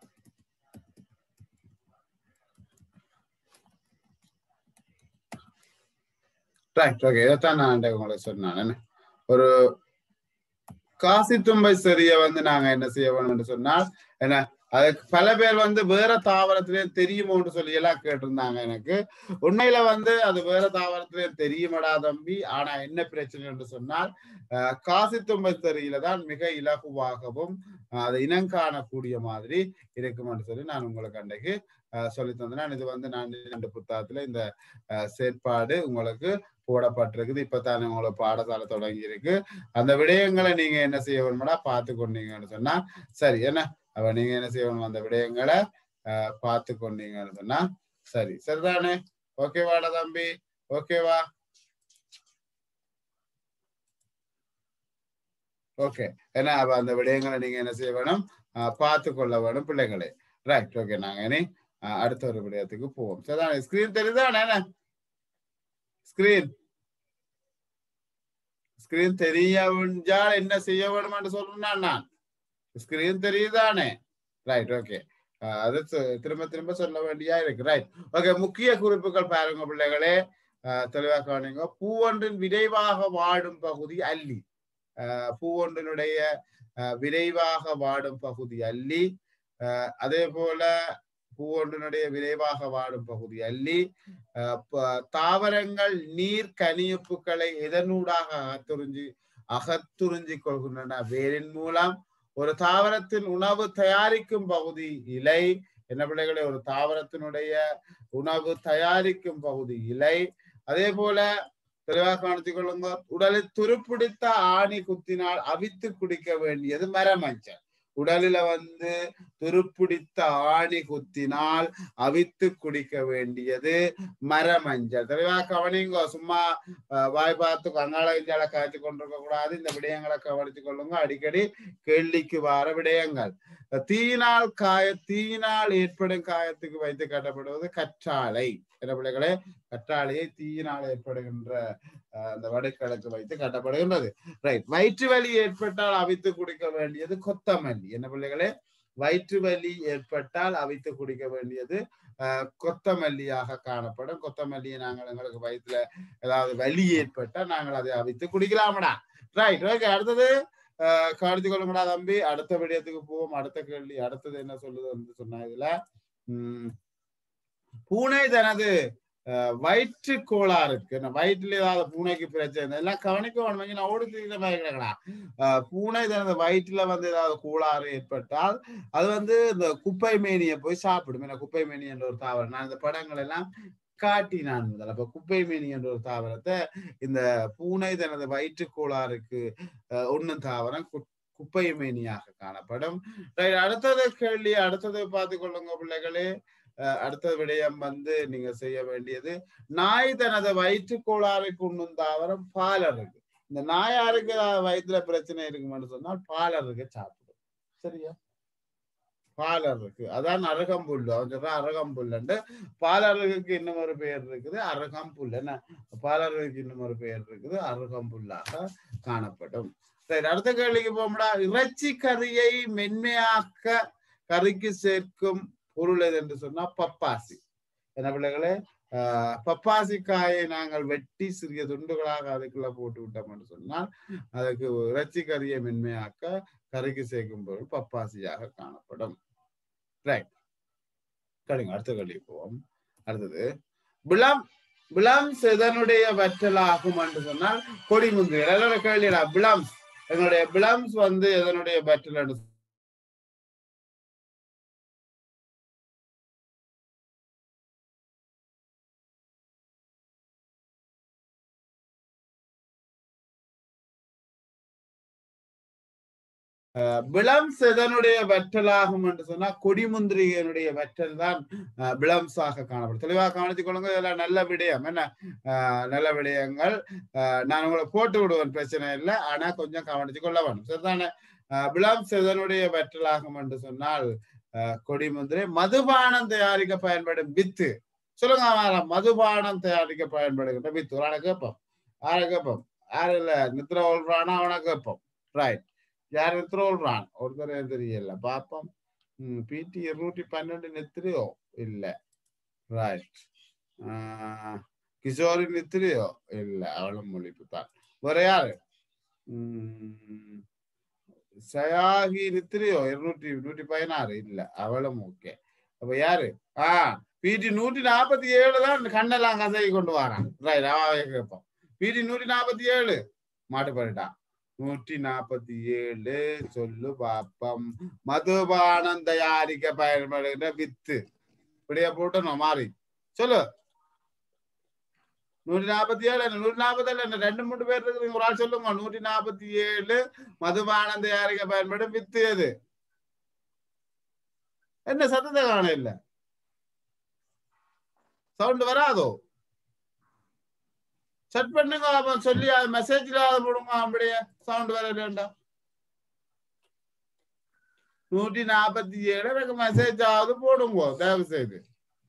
S2: Right, okay. இதைத்தான் நான் உங்களுக்கு சொன்னேன். ஒரு காசி தும்பை செடியை நாங்க என்ன செய்ய வேணும்னு சொன்னால், என்ன அதுக்கு பல பேர் வேற தாவரத்திலே தெரியுமோன்னு சொல்லி எல்லாம் கேட்டிருந்தாங்க. எனக்கு உண்மையில அது வேற தாவரத்திலே தெரியுமடா தம்பி, ஆனா என்ன பிரச்சனை என்று சொன்னால், காசி தும்பை செடியில தான் மிக இலகுவாகவும் அதை இனங்காணக்கூடிய மாதிரி இருக்கும்னு சொல்லி நான் உங்களுக்கு அன்றைக்கு சொல்லி தந்தேன். இது நான் 2 புத்தகத்துல இந்த செயற்பாடு உங்களுக்கு போடப்பட்டிருக்குது. இப்பதானே உங்களுக்கு பாடசாலை தொடங்கி இருக்கு. அந்த விடயங்களை நீங்க என்ன செய்ய வேணும்னா பார்த்து கொண்டீங்கன்னு சொன்னா சரி. என்ன அப்ப நீங்க என்ன செய்யணும், அந்த விடயங்களை பார்த்து கொண்டீங்கன்னு சொன்னா சரி. சரிதானே? ஓகேவாடா தம்பி? ஓகேவா? ஓகே. ஏன்னா அப்ப அந்த விடயங்களை நீங்க என்ன செய்ய வேணும், பார்த்து கொள்ள வேணும் பிள்ளைங்களே. Right, okay. நாங்க இனி அடுத்த ஒரு விடயத்துக்கு போவோம். சரிதானே? ஸ்கிரீன் தெரியுதானே? ஸ்கிரீன் தெரியாவிட்டால் என்ன செய்ய வேணும் என்று சொல்றேன் நான். ஸ்கிரீன் தெரியுதானே? Right, okay. அது திரும்ப சொல்ல வேண்டியா இருக்கு. Right, okay. முக்கிய குறிப்புகள் பாருங்க பிள்ளைகளே, தெளிவாக கவனிங்க. பூவொன்றின் விரைவாக வாடும் பகுதி அல்லி. பூவொன்றினுடைய விரைவாக வாடும் பகுதி அல்லி. அதே போல பூவொன்றினுடைய விரைவாக வாடும் பகுதி அல்லி. தாவரங்கள் நீர் கனியுப்புகளை எதனூடாக அகத்துறிஞ்சி கொள்கின்றன? வேரின் மூலம். ஒரு தாவரத்தின் உணவு தயாரிக்கும் பகுதி இலை. என்ன பிள்ளைகளே? ஒரு தாவரத்தினுடைய உணவு தயாரிக்கும் பகுதி இலை. அதே போல தெளிவாக கவனித்துக் கொள்ளுங்க. உடலில் துருப்பிடித்த ஆணி குத்தினால் அவித்து குடிக்க வேண்டியது மரமஞ்சள். உடலில வந்து துருப்பிடித்த ஆணி குத்தினால் அவித்து குடிக்க வேண்டியது மரமஞ்சள். தெளிவா கவனிங்க. சும்மா வாய் பார்த்து கங்காள இஞ்சால காய்ச்சி கொண்டிருக்க கூடாது. இந்த விடயங்களை கவனித்துக் கொள்ளுங்க. அடிக்கடி கேள்விக்கு வார விடயங்கள். தீயினால் ஏற்படும் காயத்துக்கு வைத்து கட்டப்படுவது கற்றாழை. என்ன பிள்ளைகளே, கற்றாழையை தீயினால் ஏற்படுகின்ற அந்த வடுக்களுக்கு வைத்து கட்டப்படுகின்றது. ரைட். வயிற்று வலி ஏற்பட்டால் அவித்து குடிக்க வேண்டியது கொத்தமல்லி. என்ன பிள்ளைகளே, வயிற்று வலி ஏற்பட்டால் அவித்து குடிக்க வேண்டியது கொத்தமல்லியாக காணப்படும். கொத்தமல்லியை நாங்கள் எங்களுக்கு வயிற்றுல ஏதாவது வலி ஏற்பட்டால் நாங்கள் அதை அவித்து குடிக்கலாமடா. ரைட். ஓகே. அடுத்தது கவனித்துக் கொள்ளுங்கடா தம்பி. அடுத்த விடயத்துக்கு போவோம். அடுத்த கேள்வி அடுத்தது என்ன சொல்லுது சொன்னா, இதுல பூனை தனது வயிற்று கோளாறுக்கு, வயிற்றுல ஏதாவது பூனைக்கு பிரச்சனை எல்லாம் கவனிக்க வேணும். நான் ஓடி கிடக்கா. பூனை தனது வயிற்றுல வந்து ஏதாவது கோளாறு ஏற்பட்டால் அது வந்து இந்த குப்பை மேனியை போய் சாப்பிடும். ஏன்னா குப்பை மேனி என்ற ஒரு தாவரம் நான் இந்த படங்கள் எல்லாம் காட்டினான் முதல்ல. அப்ப குப்பை மேனி என்ற ஒரு தாவரத்தை இந்த பூனை தனது வயிற்று கோளாறுக்கு ஒன்னும் தாவரம் குப்பை மேனியாக காணப்படும். அடுத்தது கேள்வி அடுத்தது பார்த்து கொள்ளுங்க பிள்ளைகளே. அடுத்த விடயம் வந்து நீங்க செய்ய வேண்டியது, நாய் தனது வயிற்று கோளாறுக்கு உண்ணும் தாவரம் பாலருக்கு. இந்த நாயாருக்கு வயிற்றுல பிரச்சனை இருக்குன்னு சொன்னால் பாலருக்கு சாப்பிடும். சரியா? பாலருக்கு அதான் அருகம்புல்லு. அவன் சொல்றான் அருகம்புல்லுண்டு. பாலருக்கு இன்னும் ஒரு பெயர் இருக்குது அருகம்புல். என்ன பாலருக்கு இன்னும் ஒரு பெயர் இருக்குது அருகம்புல்லாக காணப்படும். சரி, அடுத்த கேள்விக்கு போம்டா. இறைச்சி கறியை மென்மையாக்க கறிக்கு சேர்க்கும் பொருள் எது என்று சொன்னா பப்பாசி. என்ன பிள்ளைகளே, பப்பாசி காயை நாங்கள் வெட்டி சிறிய துண்டுகளாக அதுக்குள்ள போட்டு விட்டோம் என்று சொன்னால் அதுக்கு இறைச்சி கறியை மென்மையாக்க கறிக்கு சேர்க்கும் பொருள் பப்பாசியாக காணப்படும். ரைட். கடிங்க. அடுத்த கேள்வி போவோம். அடுத்தது, பிளம்ஸ் எதனுடைய வற்றலாகும் என்று சொன்னால் கொடிமுந்திரி. எல்லாரோட கேள்விடா. பிளம்ஸ் எங்களுடைய பிளம்ஸ் வந்து எதனுடைய வற்றல் என்று பிளம்ஸ் எதனுடைய வற்றலாகும் என்று சொன்னா கொடிமுந்திரிகளுடைய வற்றல் தான் பிளம்ஸாக காணப்படும். தெளிவாக கவனித்துக் கொள்ளுங்க. இதெல்லாம் நல்ல விடயம். என்ன நல்ல விடயங்கள். நான் உங்களை போட்டு விடுவேன், பிரச்சனை இல்லை. ஆனா கொஞ்சம் கவனித்துக் கொள்ள வேணும். சரிதானே? பிளம்ஸ் எதனுடைய வற்றலாகும் என்று சொன்னால் கொடிமுந்திரி. மதுபானம் தயாரிக்க பயன்படும் வித்து. சொல்லுங்க. மதுபானம் தயாரிக்க பயன்படுகின்ற வித்து. ஒரு ஆளை கேட்போம். ஆளை கேட்போம். யாரு இல்ல நித்ர ஓல்றானா அவனை கேட்போம். ரைட். யார் நித்திர ஓல்றான்? ஒருத்தர் தெரியல. பாப்போம். பிடி 212 நித்திரையோ இல்ல. ரைட். கிஷோரி நித்திரையோ இல்ல. அவளும் மொழிப்பு தான். வேற யாரு? சயாகி நித்திரையோ 216 இல்ல. அவளும் ஓகே. அப்ப யாரு? பிடி 147 தான் கண்ணெல்லாம் கசகி கொண்டு வரான். ரைட். அவாவே கேட்போம். பிடி 147 மாட்டு பண்ணிட்டான். 147 சொல்லு பாப்பம். மதுபானம் தயாரிக்க பயன்படுகிற வித்து. இப்படியே போட்டணும் மாறி சொல்லு. 147 147 ரெண்டு மூணு பேர் இருக்கு. ஒரு ஆள் சொல்லுங்க. 147 மதுபானம் தயாரிக்க பயன்படும் வித்து எது? என்ன சத்தத்தை காண இல்ல? சவுண்ட் வராதோ? செட் பண்ணுங்க. சொல்லி மெசேஜ்ல போடுங்க. அப்படியே சவுண்ட் வர வேண்டாம். 147 எனக்கு மெசேஜ் ஆகுது போடுங்க தயவு செய்து.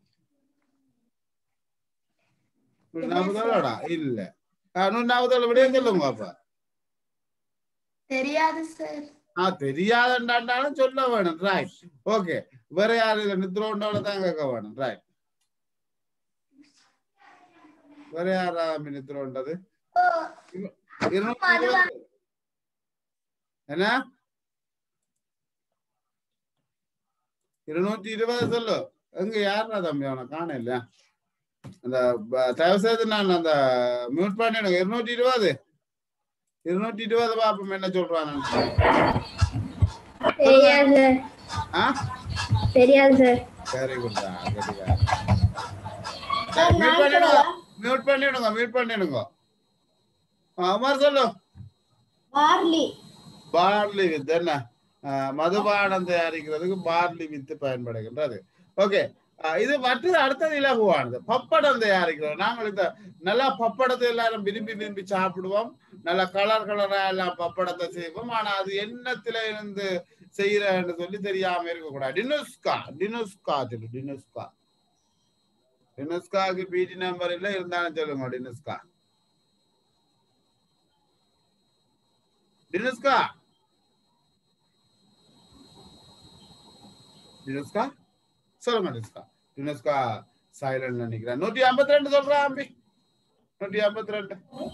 S2: 140 இல்ல. 140 விட சொல்லுங்க. அப்ப
S1: தெரியாது சார்.
S2: தெரியாதுண்டாலும் சொல்ல வேணும். ரைட். ஓகே. வேற யாரு இல்ல? நித்ரோண்டோட தான் கேட்க வேணும். ரைட். வேற யாரா நித்ரோண்டது? என்ன 220 சொல்லு. எங்க யாரா தம்பி? அவனை காண இல்ல. அந்த தயவு செய்து நான் அந்த மியூட் பண்ணிடுங்க. 220 பாப்போம் என்ன சொல்றாங்க.
S3: தெரியாது சார்.
S2: Very good. மியூட் பண்ணிடுங்க. அமர் சொல்லு. பார்லி வித் என்ன? மதுபானம் தயாரிக்கிறதுக்கு பார்லி வித்து பயன்படுகின்றது. ஓகே, இது மற்ற அடுத்தது இலகுவானது. பப்படம் தயாரிக்கிறோம். நாங்கள் இந்த நல்லா பப்படத்தை எல்லாரும் விரும்பி விரும்பி சாப்பிடுவோம். நல்ல கலர் கலரா எல்லாம் பப்படத்தை செய்வோம். ஆனா அது எண்ணத்துல இருந்து செய்யறன்னு சொல்லி தெரியாம இருக்கக்கூடாது. டினுஸ்காக்கு பிடி நம்பர் இல்ல, இருந்தாலும் சொல்லுங்க. டினுஸ்கா சொல்லுங்க. டினுஸ்கா சைலண்ட் நினைக்கிறேன். 152 சொல்றேன் அம்பி. 152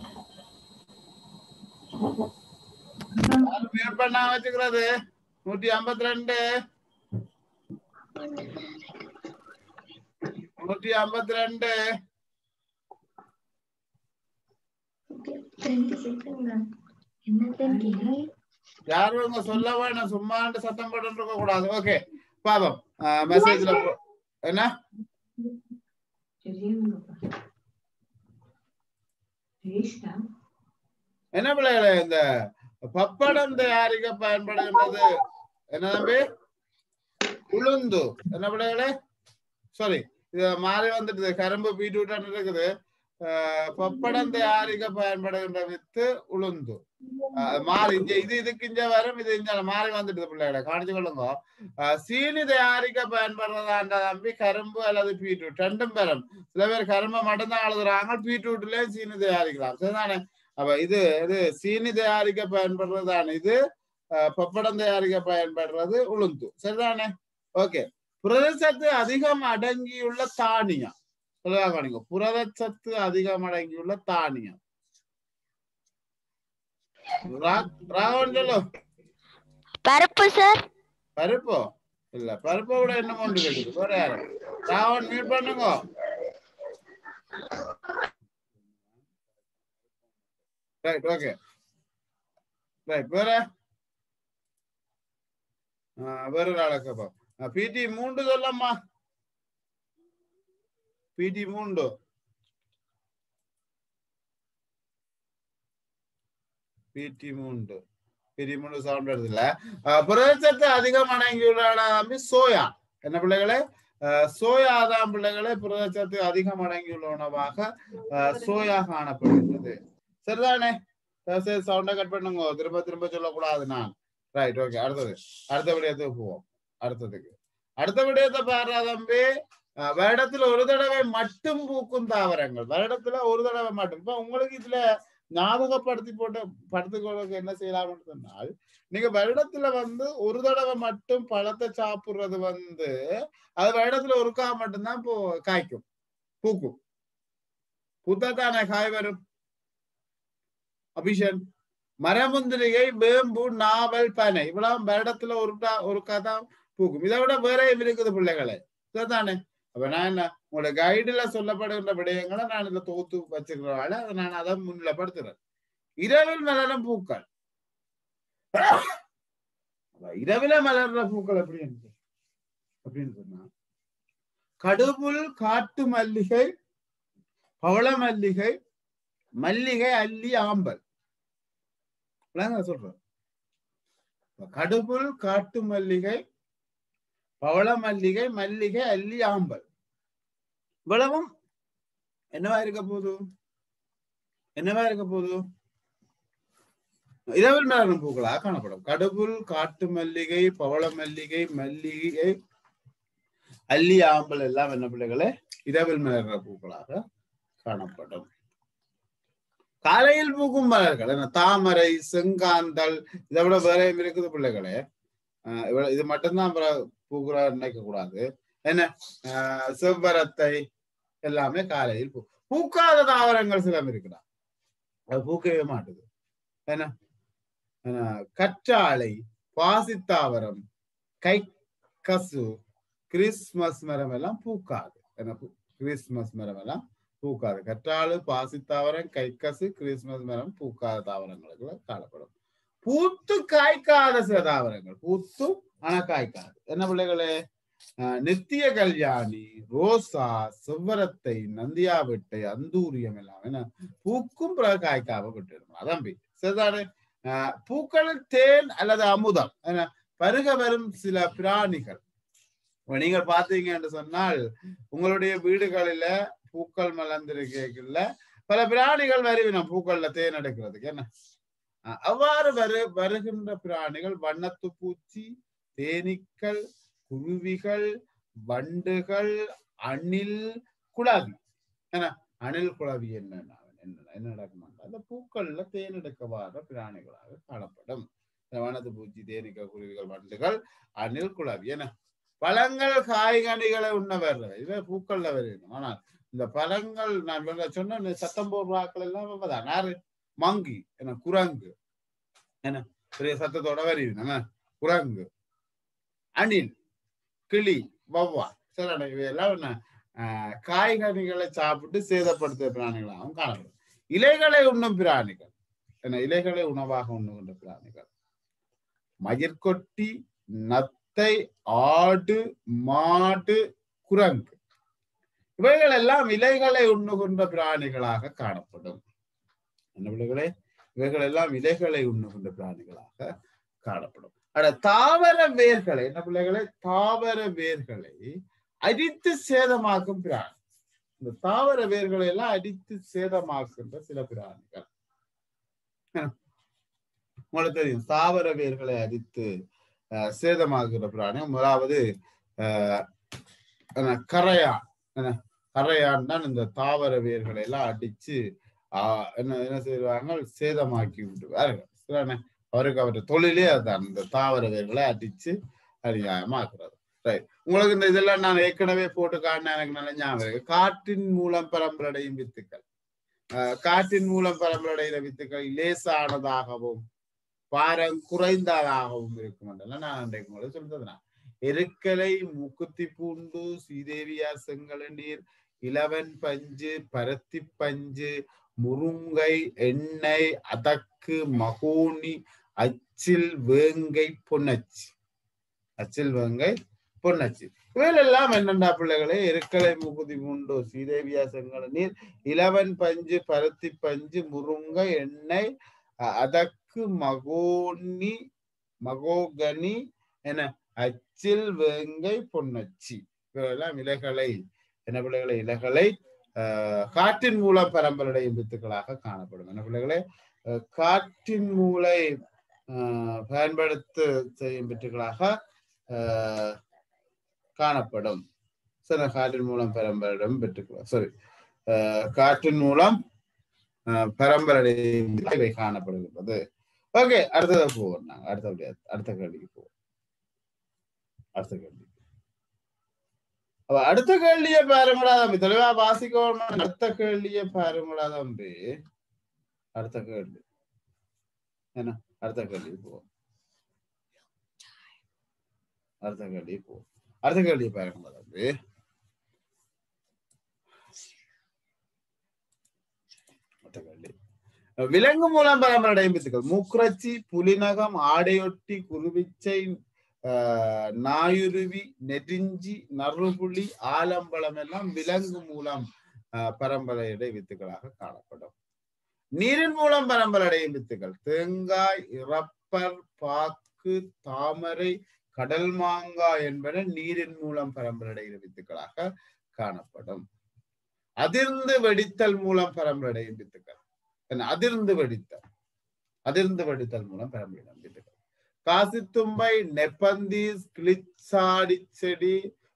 S2: மியூட் பண்ணா வச்சுக்கிறது. 152 யாரும் சொல்ல வேணும். சும்மா சத்தம் போட்டு இருக்க கூடாது. ஓகே, பாப்போம். மெசேஜ்ல என்ன என்ன பிள்ளைகளே, இந்த பப்படம் தயாரிக்க பயன்படுகின்றது என்ன தம்பி? உளுந்து. என்ன பிள்ளைகளே? சாரி, இது மாறி வந்துட்டு கரும்பு பீட்ரூட் இருக்குது. பப்படம் தயாரிக்க பயன்படுகின்ற வித்து உளுந்து. மாறி இதுக்கு இங்க வரும். இது இங்க மாறி வந்துட்டு பிள்ளைகளை காணிச்சு கொள்ளுங்க. சீனி தயாரிக்க பயன்படுறதான்ற தம்பி கரும்பு அல்லது பீட்ரூட் ரெண்டும் பெறும். சில பேர் கரும்பை மட்டும்தான் எழுதுறாங்க, பீட்ரூட்லயும் சீனி தயாரிக்கலாம். சரிதானே? அப்ப இது சீனி தயாரிக்க பயன்படுறதான இது, பப்படம் தயாரிக்க பயன்படுறது உளுந்து. சரிதானே? ஓகே, புரதச்சத்து அதிகம் அடங்கியுள்ள தானியம். சொல்லுவாங்க, புரதச்சத்து அதிகம் அடங்கியுள்ள தானியம். ராகவன் சொல்லு.
S3: பருப்பு சார்.
S2: பருப்போ இல்ல, பருப்பை விட என்ன ஒன்று இருக்குது. வேற யாரும்? ராகவன் மீட் பண்ணுங்க. Right, okay, right. வேற வேற ஒரு ஆளுக்கு பிடி 3 சொல்லம்மா. பிடி 3 சவுண்ட் வருதுல்ல. புரதச்சத்து அதிகம் அடங்கியுள்ள சோயா. என்ன பிள்ளைகளே? சோயா தான் பிள்ளைகளே புரதச்சத்து அதிகம் அடங்கியுள்ள உணவாக சோயா காணப்படுகிறது. சரிதானே? சவுண்டை கட் பண்ணுங்க. திரும்ப திரும்ப சொல்லக்கூடாது நான். Right, okay. அடுத்த விடயத்துக்கு போவோம். அடுத்த விடயத்தை பாரு தம்பி. வருடத்துல ஒரு தடவை மட்டும் பூக்கும் தாவரங்கள். வருடத்துல ஒரு தடவை மட்டும். இப்ப உங்களுக்கு இதுல ஞாபகப்படுத்தி போட்டு படுத்துக்கொள்ளுக்கு என்ன செய்யலாம்னு சொன்னால், நீங்க வருடத்துல ஒரு தடவை மட்டும் பழத்தை சாப்பிடுறது அது வருடத்துல ஒருக்கா மட்டும்தான் காய்க்கும், பூக்கும். பூத்தானே காய் வரும். அபிஷன், மரமுந்திரிகை, வேம்பு, நாவல், பனை இவ்வளவு வருடத்துல ஒருக்கா தான் பூக்கும். இதை விட வேற இருக்குது பிள்ளைகளை. தானே? அப்ப நான் என்ன உங்களோட கைடுல சொல்லப்படுகின்ற விடயங்களை நான் இதுல தொகுத்து வச்சுக்கிறதால நான் அதை முன்னிலைப்படுத்துறேன். இரவில் மலரும் பூக்கள். இரவில மலர்ற பூக்கள் அப்படின்னு சொன்னா கடுபுல், காட்டு மல்லிகை, பவள மல்லிகை, மல்லிகை, அல்லி, ஆம்பல். சொல்றேன். கடுபுல், காட்டு மல்லிகை, பவள மல்லிகை, மல்லிகை, அல்லி, ஆம்பல் இவ்வளவும் என்னவா இருக்க போகுது? இரவில் மலரும் பூக்களாக காணப்படும். கடுபுல், காட்டு மல்லிகை, பவள மல்லிகை, மல்லிகை, அல்லி, ஆம்பல் எல்லாம் என்ன பிள்ளைகளே இரவில் மலர்ற பூக்களாக காணப்படும். காலையில் பூக்கும் மலர்கள் என்ன? தாமரை, செங்காந்தல், இதை விட வேற இருக்குது பிள்ளைகளே. இது மட்டும்தான் பூக்குறா நினைக்க கூடாது. என்ன? செவ்வரத்தை எல்லாமே காலையில் பூக்காத தாவரங்கள் சில இருக்குடா, அது பூக்கவே மாட்டுது. என்ன? கற்றாழை, பாசித்தாவரம், கைக்கசு, கிறிஸ்துமஸ் மரம் எல்லாம் பூக்காது. என்ன? கிறிஸ்துமஸ் மரம் எல்லாம் பூக்காது. கற்றாழை, பாசித்தாவரம், கைக்கசு, கிறிஸ்துமஸ் மரம் பூக்காத தாவரங்களுக்கு காணப்படும். பூத்து காய்க்காத சில தாவரங்கள், பூத்து ஆனா காய்க்காது. என்ன பிள்ளைகளே? நித்திய கல்யாணி, ரோசா, செவ்வரத்தை, நந்தியாவெட்டை, அந்தூரியம் எல்லாம் என்ன பூக்கும் பிறகு காய்க்காம விட்டுடும். அதான் சரிதானே? பூக்களில் தேன் அல்லது அமுதம். என்ன? பருக வரும் சில பிராணிகள். நீங்கள் பார்த்தீங்க என்று சொன்னால் உங்களுடைய வீடுகளில பூக்கள் மலர்ந்திருக்கல பல பிராணிகள் வருவினம் பூக்கள்ல தேன் எடுக்கிறதுக்கு. என்ன அவ்வாறு வருகின்ற பிராணிகள் வண்ணத்து பூச்சி, தேனீக்கள், குருவிகள், வண்டுகள், அணில், குளவி. ஏன்னா அணில் குளவி என்ன நடக்குமா அந்த பூக்கள்ல தேன் எடுக்க வர பிராணிகளாக காணப்படும். வண்ணத்து பூச்சி, தேனீக்கள், குருவிகள், வண்டுகள், அணில், குளவி. என்ன பழங்கள் காய்கனிகளை உண்ணவர் இவ பூக்கள்ல வருது. ஆனால் இந்த பழங்கள் நான் சொன்ன சத்தம் போடுறாக்கள் எல்லாம் யாரு மங்கி என்ன குரங்கு என்ன பெரிய சத்தத்தோட வருது நம்ம குரங்கு, அணில், கிளி, வவ்வா சில இவையெல்லாம் என்ன காய்கனிகளை சாப்பிட்டு சேதப்படுத்த பிராணிகளாகவும் காணப்படும். இலைகளை உண்ணும் பிராணிகள் என்ன இலைகளை உணவாக உண்ணுகின்ற பிராணிகள் மயிர்கொட்டி, நத்தை, ஆடு, மாடு, குரங்கு இவைகள் எல்லாம் இலைகளை உண்ணுகின்ற பிராணிகளாக காணப்படும். என்ன பிள்ளைகளே இவைகள் எல்லாம் இலைகளை உண்ணுகின்ற பிராணிகளாக காணப்படும். தாவர வேர்களை என்ன பிள்ளைகளே தாவர வேர்களை அடித்து சேதமாக்கும் பிராணி. இந்த தாவர வேர்களை எல்லாம் அடித்து சேதமாக்குகின்ற சில பிராணிகள் உங்களுக்கு தெரியும். தாவர வேர்களை அடித்து சேதமாக்குகிற பிராணி முதலாவது கரையான் தான் இந்த தாவர வேர்களை எல்லாம் அடிச்சு என்ன செய்வாங்க சேதமாக்கி விட்டுவார்கள். அவருக்கு அவருடைய தொழிலே அதுதான் இந்த தாவர வேர்களை அடிச்சு அநியாயமாக்குறது. ரைட், உங்களுக்கு இந்த இதெல்லாம் நான் ஏற்கனவே போட்டு காட்டின எனக்கு நல்ல ஞாபகம். காற்றின் மூலம் பரம்பரையும் வித்துக்கள். காற்றின் மூலம் பரம்பரையில வித்துக்கள் லேசானதாகவும் பாரம் குறைந்ததாகவும் இருக்கும் என்றெல்லாம் நான் அன்றைக்கு உங்களுக்கு சொல்றதுனா எருக்கலை, மூக்குத்தி பூண்டு, சீதேவியார், செங்கலநீர், இலவன் பஞ்சு, பருத்தி பஞ்சு, முருங்கை, எண்ணெய், அதக்கு, மகோனி, அச்சில், வேங்கை, பொன்னச்சி. அச்சில், வேங்கை, பொன்னச்சி இவையெல்லாம் என்னண்டா பிள்ளைகளே எருக்கலை, மூக்குத்தி பூண்டு, சீதேவியார், செங்கலநீர், இலவன் பஞ்சு, பருத்தி பஞ்சு, முருங்கை, எண்ணெய், அதக்கு, மகோகனி என அச்சில், வேங்கை, பொன்னச்சி இவையெல்லாம் இலைகளை என்ன பிள்ளைகளை இலைகளை காற்றின் மூலம் பரம்பரையும் வித்துக்களாக காணப்படும். என்ன பிள்ளைகளே காற்றின் மூளை பயன்படுத்த செய்யும் வித்துக்களாக காணப்படும். சரி, காற்றின் மூலம் பரம்பரையிடம் பெற்றுக்கலாம். சரி, காற்றின் மூலம் பரம்பரையும் இவை காணப்படுகிறது. ஓகே, அடுத்ததை போவோம். நாங்க அடுத்த கேள்விக்கு போவோம். அடுத்த கேள்வி அடுத்த கேள்வியை பாருங்களா தம்பி, தெளிவா வாசிக்கணும். அடுத்த கேள்வியை பாருங்களா தம்பி. அடுத்த கேள்வி என்ன? அடுத்த கேள்வி போவோம். அடுத்த கேள்வியை பாருங்களா தம்பி. விலங்கு மூலம் பரம்பரையும் வித்துக்கள் மூக்குரச்சி, புலிநகம், ஆடையொட்டி, குருவிச்சை, நாயுருவி, நெடுஞ்சி, நறுபுலி, ஆலம்பழம் எல்லாம் விலங்கு மூலம் பரம்பரையடை வித்துக்களாக காணப்படும். நீரின் மூலம் பரம்பரையடையும் வித்துக்கள் தேங்காய், இரப்பர், பாக்கு, தாமரை, கடல் மாங்காய் என்பன நீரின் மூலம் பரம்பரையடைகிற வித்துக்களாக காணப்படும். அதிர்ந்து வெடித்தல் மூலம் பரம்பரையடையும் வித்துக்கள் அதிர்ந்து வெடித்தல் மூலம் பரம்பரையடையும் வித்துக்கள் காசித்தும்பை, நெப்பந்தீஸ், கிளிச்சாடி செடி,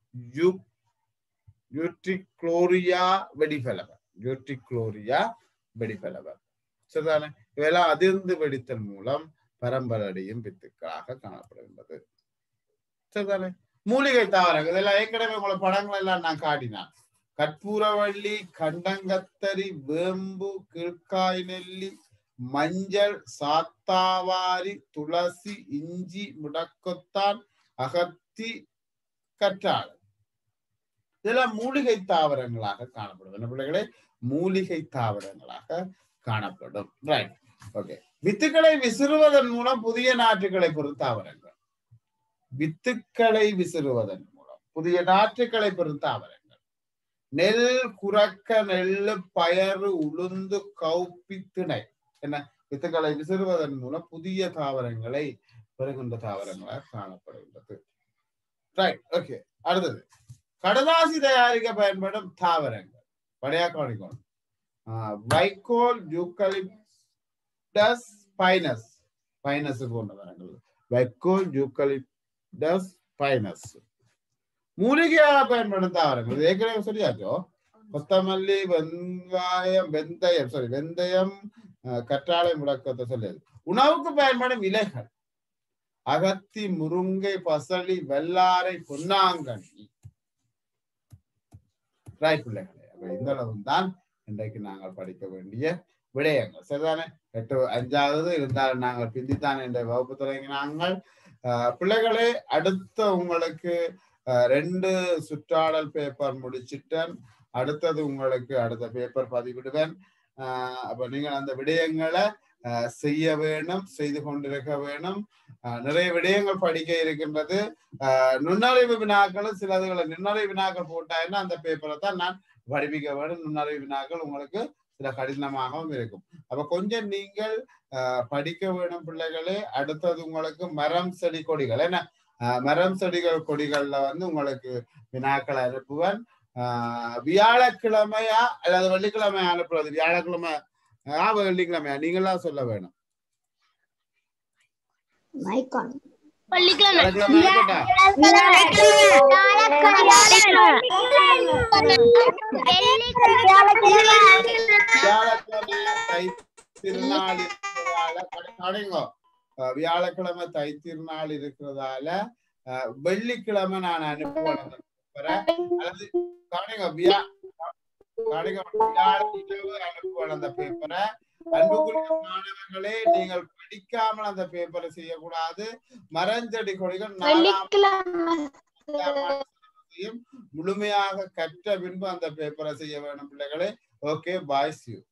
S2: யூட்ரிக்ளோரியா வெடிபலவர் சரிதானே? இவையெல்லாம் அதிர்ந்து வெடித்தல் மூலம் பரம்பரையடையும் வித்துக்களாக காணப்படுகின்றது. சரிதானே? மூலிகை தாவரங்கள் இதெல்லாம் ஏற்கனவே உங்களை படங்கள் எல்லாம் நான் காட்டினான். கற்பூரவள்ளி, கண்டங்கத்தரி, வேம்பு, கீழ்காய் நெல்லி, மஞ்சள், சாத்தாவாரி, துளசி, இஞ்சி, முடக்கொத்தான், அகத்தி, கற்றாழை இதெல்லாம் மூலிகை தாவரங்களாக காணப்படும். என்ன பிள்ளைகளே? மூலிகை தாவரங்களாக காணப்படும். Right, okay. வித்துக்களை விசிறுவதன் மூலம் புதிய நாற்றுகளை பெறும் தாவரங்கள். வித்துக்களை விசிறுவதன் மூலம் புதிய நாற்றுகளை பெறும் தாவரங்கள். நெல், குரக்க, நெல்லு, பயறு, உளுந்து, கௌப்பி, திணை என்ன வித்துக்களை விசிறுவதன் மூலம் புதிய தாவரங்களை பெறுகின்ற தாவரங்களாக காணப்படுகின்றது. Right, okay. அடுத்தது கடதாசி தயாரிக்க பயன்படும் தாவரங்கள். படையா கவனிக்கணும். வைக்கோல், யூக்கலிப்டஸ், பைனஸ். பைனஸ் போன்ற மரங்கள். வைக்கோல், யூக்கலிப்டஸ், பைனஸ். மூலிகையாக பயன்படும் தாவரங்கள் ஏற்கனவே சொல்லியாச்சோ. கொத்தமல்லி, வெந்தயம், கற்றாழை, முடக்கத்தை சொல்லியது. உணவுக்கு பயன்படும் இலைகள் அகத்தி, முருங்கை, பசலி, வெள்ளாரை, பொன்னாங்கண்ணி. ரைட் பிள்ளைகளே, இந்த அளவு தான் இன்றைக்கு நாங்கள் படிக்க வேண்டிய விடயங்கள். சரிதானே? 5வது இருந்தாலும் நாங்கள் பிந்தித்தான் என்ற வகுப்பு தொடங்கினாங்கள். பிள்ளைகளே, அடுத்த உங்களுக்கு 2 சுற்றாடல் பேப்பர் முடிச்சிட்டேன். அடுத்தது உங்களுக்கு அடுத்த பேப்பர் பதிவிடுவேன். அப்ப நீங்கள் அந்த விடயங்களை செய்ய வேணும், செய்து கொண்டிருக்க வேணும். நிறைய விடயங்கள் படிக்க இருக்கின்றது. நுண்ணறிவு வினாக்களும் சிலதுகளை நுண்ணறிவு வினாக்கள் போட்டாங்கன்னா அந்த பேப்பரை தான் நான் படிப்பிக்க வேண்டும். நுண்ணறிவு வினாக்கள் உங்களுக்கு சில கடினமாகவும் இருக்கும். அப்ப கொஞ்சம் நீங்கள் படிக்க வேணும் பிள்ளைகளே. அடுத்தது உங்களுக்கு மரம், செடி, கொடிகள். என்ன மரம், செடிகள், கொடிகள்ல உங்களுக்கு வினாக்களை அனுப்புவேன். வியாழக்கிழமையா அல்லது வெள்ளிக்கிழமையா அனுப்புறது? வியாழக்கிழமை வெள்ளிக்கிழமையா நீங்களா சொல்ல வேணும். வியாழக்கிழமை தை திருநாள் இருக்கிறதால வெள்ளிக்கிழமை நான் அனுப்புவேன். அல்லது அனுப்புவேன் அந்த பேப்பரை. அன்புக்குரிய மாணவர்களே, நீங்கள் படிக்காமல் அந்த பேப்பரை செய்யக்கூடாது. மரஞ்செடி கொடிகள் முழுமையாக கற்ற பின்பு அந்த பேப்பரை செய்ய வேண்டும் பிள்ளைகளே. Okay, bye, see you.